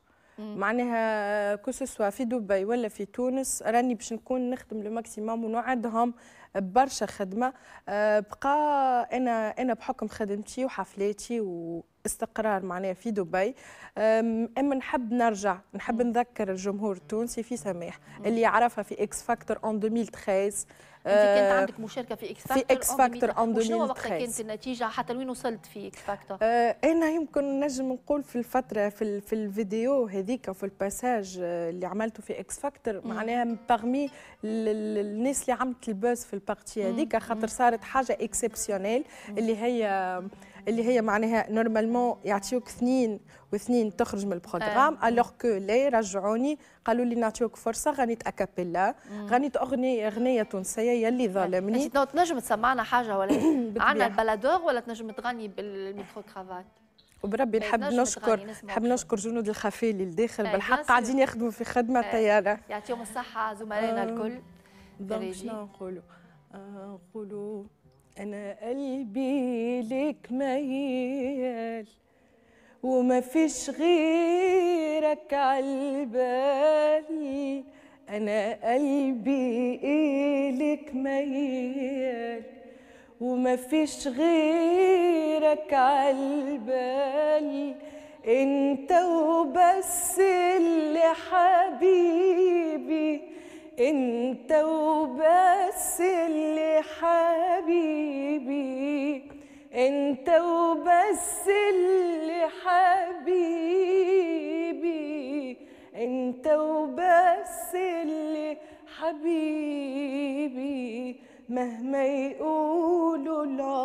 معناها كوسوسوا في دبي ولا في تونس راني باش نكون نخدم لو ماكسيموم ونوعدهم برشا خدمه. بقى انا انا بحكم خدمتي وحفلاتي واستقرار معناها في دبي. اما نحب نرجع نحب نذكر الجمهور التونسي في سماح اللي يعرفها في اكس فاكتور ان ألفين وثلاثة عشر. انت كانت عندك مشاركه في اكس فاكتور في اكس فاكتور ان وشنو وقتها كانت النتيجه حتى لوين وصلت في اكس فاكتور؟ آه انا يمكن نجم نقول في الفتره في ال في الفيديو هذيك وفي الباساج اللي عملته في اكس فاكتور معناها باغمي الناس اللي عملت البوز في البارتي هذيك خاطر صارت حاجه اكسبسيونيل اللي هي اللي هي معناها نورمالمون يعطيوك اثنين واثنين تخرج من البروغرام الوغ كو لا رجعوني قالوا لي نعطيوك فرصه غنيت اكابيلا غنيت اغنيه اغنيه تونسيه يلي ظالمني. انت تنجم تسمعنا حاجه ولا عندنا البلادور ولا تنجم تغني بالميكرو كرافات؟ وبربي نحب نشكر نحب نشكر جنود الخفيه اللي لداخل بالحق قاعدين يخدموا في خدمه طياره. يعطيهم الصحه زملائنا الكل. دونك شنو نقولوا؟ نقولوا أنا قلبي لك ميال وما فيش غيرك عالبال. أنا قلبي لك ميال وما فيش غيرك عالبال. أنت وبس اللي حبيبي انت وبس اللي حبيبي انت وبس اللي حبيبي انت وبس اللي حبيبي مهما يقولوا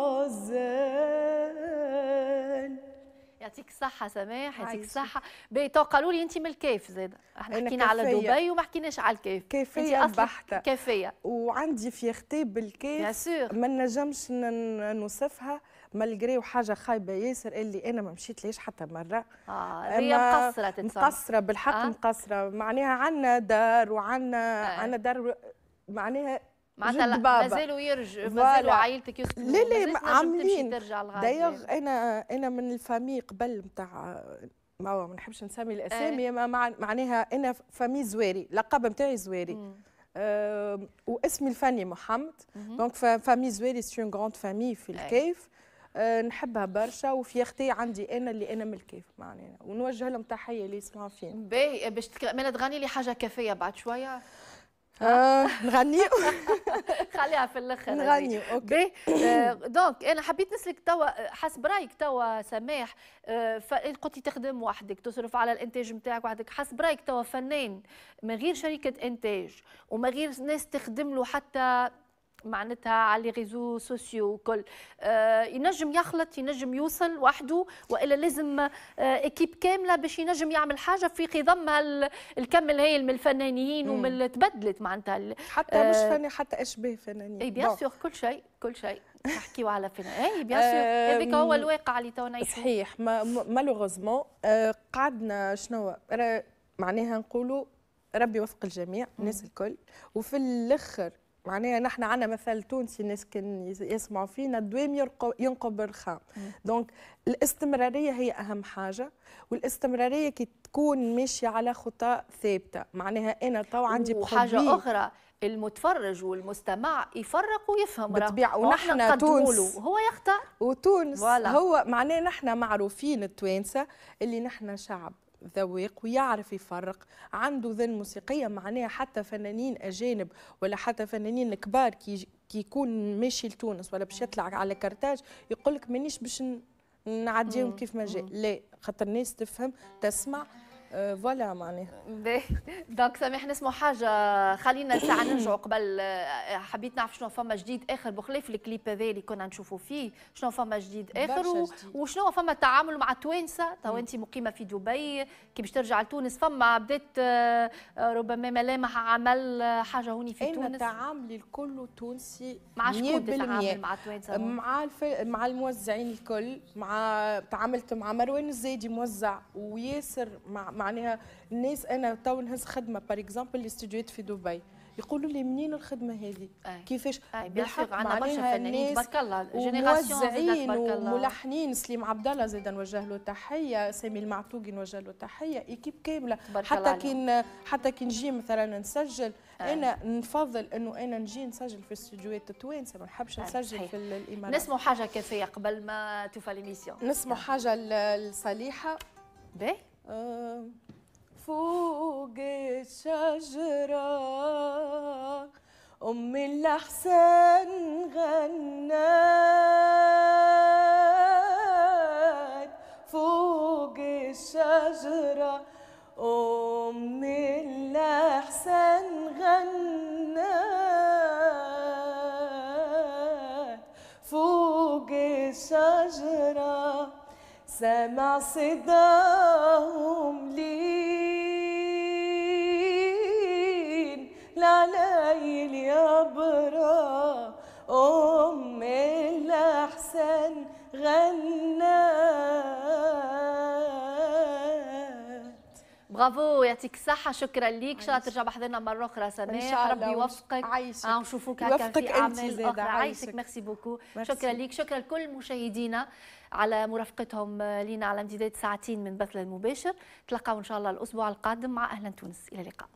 العزال. يعطيك الصحة سماح، يعطيك الصحة. تو قالوا لي أنت من الكيف زاد، احنا حكينا على دبي وما حكيناش على الكيف. كيفية بحتة. كيفية. وعندي فيختي بالكيف ما نجمش نوصفها مالغري وحاجة خايبة ياسر اللي أنا ما مشيت ليش حتى مرة. اه هي مقصرة تتصور. مقصرة بالحق آه. مقصرة معناها عندنا دار وعندنا آه. عندنا دار معناها معناتها مازالوا يرجعوا مازالوا عائلتك يسكنوا. لا لا عاملين دايوغ انا انا من الفامي قبل نتاع ما ما نحبش نسمي الاسامي أه. معناها انا فامي زواري لقب نتاعي زواري أه واسمي الفني محمد دونك فامي زواري سي اون غروند فامي في الكيف أه نحبها برشا وفي اختي عندي انا اللي انا من الكيف معناها ونوجه لهم تحيه اللي يسمعوا فينا. باهي باش تكمل تغني لي حاجه كافيه بعد شويه. آه نغنيو خليها في الاخر نغنيو اوكي. آه دونك انا حبيت نسلك توا حسب رايك توا سماح آه قلتي تخدم وحدك تصرف على الانتاج نتاعك وحدك حسب رايك توا فنان من غير شركه انتاج وما غير ناس تخدم له حتى معناتها على لي ريزو سوسيو كل آه ينجم يخلط ينجم يوصل وحده والا لازم آه اكيب كامله باش ينجم يعمل حاجه في خضمها الكم الهائل من الفنانين ومن اللي تبدلت معناتها حتى آه مش فنان حتى اشباه فنانين. اي بيان سور كل شيء كل شيء نحكيو على فنان. اي بيان سور هذاك هو الواقع اللي تو نعيشو. صحيح مالوغوزمون آه قعدنا شنو معناها نقولوا ربي يوفق الجميع الناس الكل وفي الاخر معناها نحن عندنا مثل تونسي الناس كان يسمعوا فينا الدوام ينقب الرخام. دونك الاستمراريه هي اهم حاجه والاستمراريه كي تكون ماشيه على خطى ثابته معناها انا تو عندي وحاجه اخرى المتفرج والمستمع يفرق ويفهم بالطبيعه ونحن تونس هو يختار وتونس ولا. هو معناه نحن معروفين التوانسه اللي نحن شعب ذويق ويعرف يفرق عنده ذن موسيقيه معناها حتى فنانين اجانب ولا حتى فنانين كبار كي كي يكون ماشي لتونس ولا باش يطلع على كرتاج يقول لك مانيش باش نعديهم كيف ما جاء لا خاطر الناس تفهم تسمع أه فوالا معناها. دونك سامح نسمعوا حاجه خلينا ساعه نرجعوا قبل حبيت نعرف شنو فما جديد اخر بخلاف الكليب هذا اللي كنا نشوفوا فيه شنو فما جديد اخر و... وشنو فما التعامل مع توانسه تو انت مقيمه في دبي كي باش ترجع لتونس فما بدات ربما ملامح عمل حاجه هوني في تونس. انا تعاملي الكل تونسي مع شكون تتعامل مع التوانسه؟ مع الف... مع الموزعين الكل مع تعاملت مع مروان الزايدي موزع وياسر مع معناها الناس انا تو نهز خدمه بار اكزومبل الاستديوهات في دبي يقولوا لي منين الخدمه هذه؟ كيفاش؟ بالحق معناها الناس تبارك الله جينيراسيون وملحنين سليم عبد الله زيد نوجه له تحيه سامي المعتوقي نوجه له تحيه ايكيب كامله حتى كي حتى كي نجي مثلا نسجل آه. انا نفضل انه انا نجي نسجل في الاستديوهات التوانسه ما نحبش نسجل آه. في الامارات. نسمعوا حاجه كافيه قبل ما توفى ليميسيون. نسمعوا حاجه لصالحه باهي فوق الشجرة أم الأحسن غنات فوق الشجرة، أم الأحسن غنات فوق الشجرة، سمع صداهم لين لعليل يبرى، أم الأحسن غنات. برافو، يعطيك الصحة، شكرا ليك، ان شاء الله ترجع بحضرنا مرة أخرى سماح، ربي يوفقك، عايشك نشوفوك هكا في أعمال أخرى. عايشك، ميرسي بوكو، ميرسي. شكرا ليك، شكرا لكل مشاهدينا على مرافقتهم لينا على امتداد ساعتين من بث المباشر. تلقاو ان شاء الله الأسبوع القادم مع أهلا تونس، إلى اللقاء.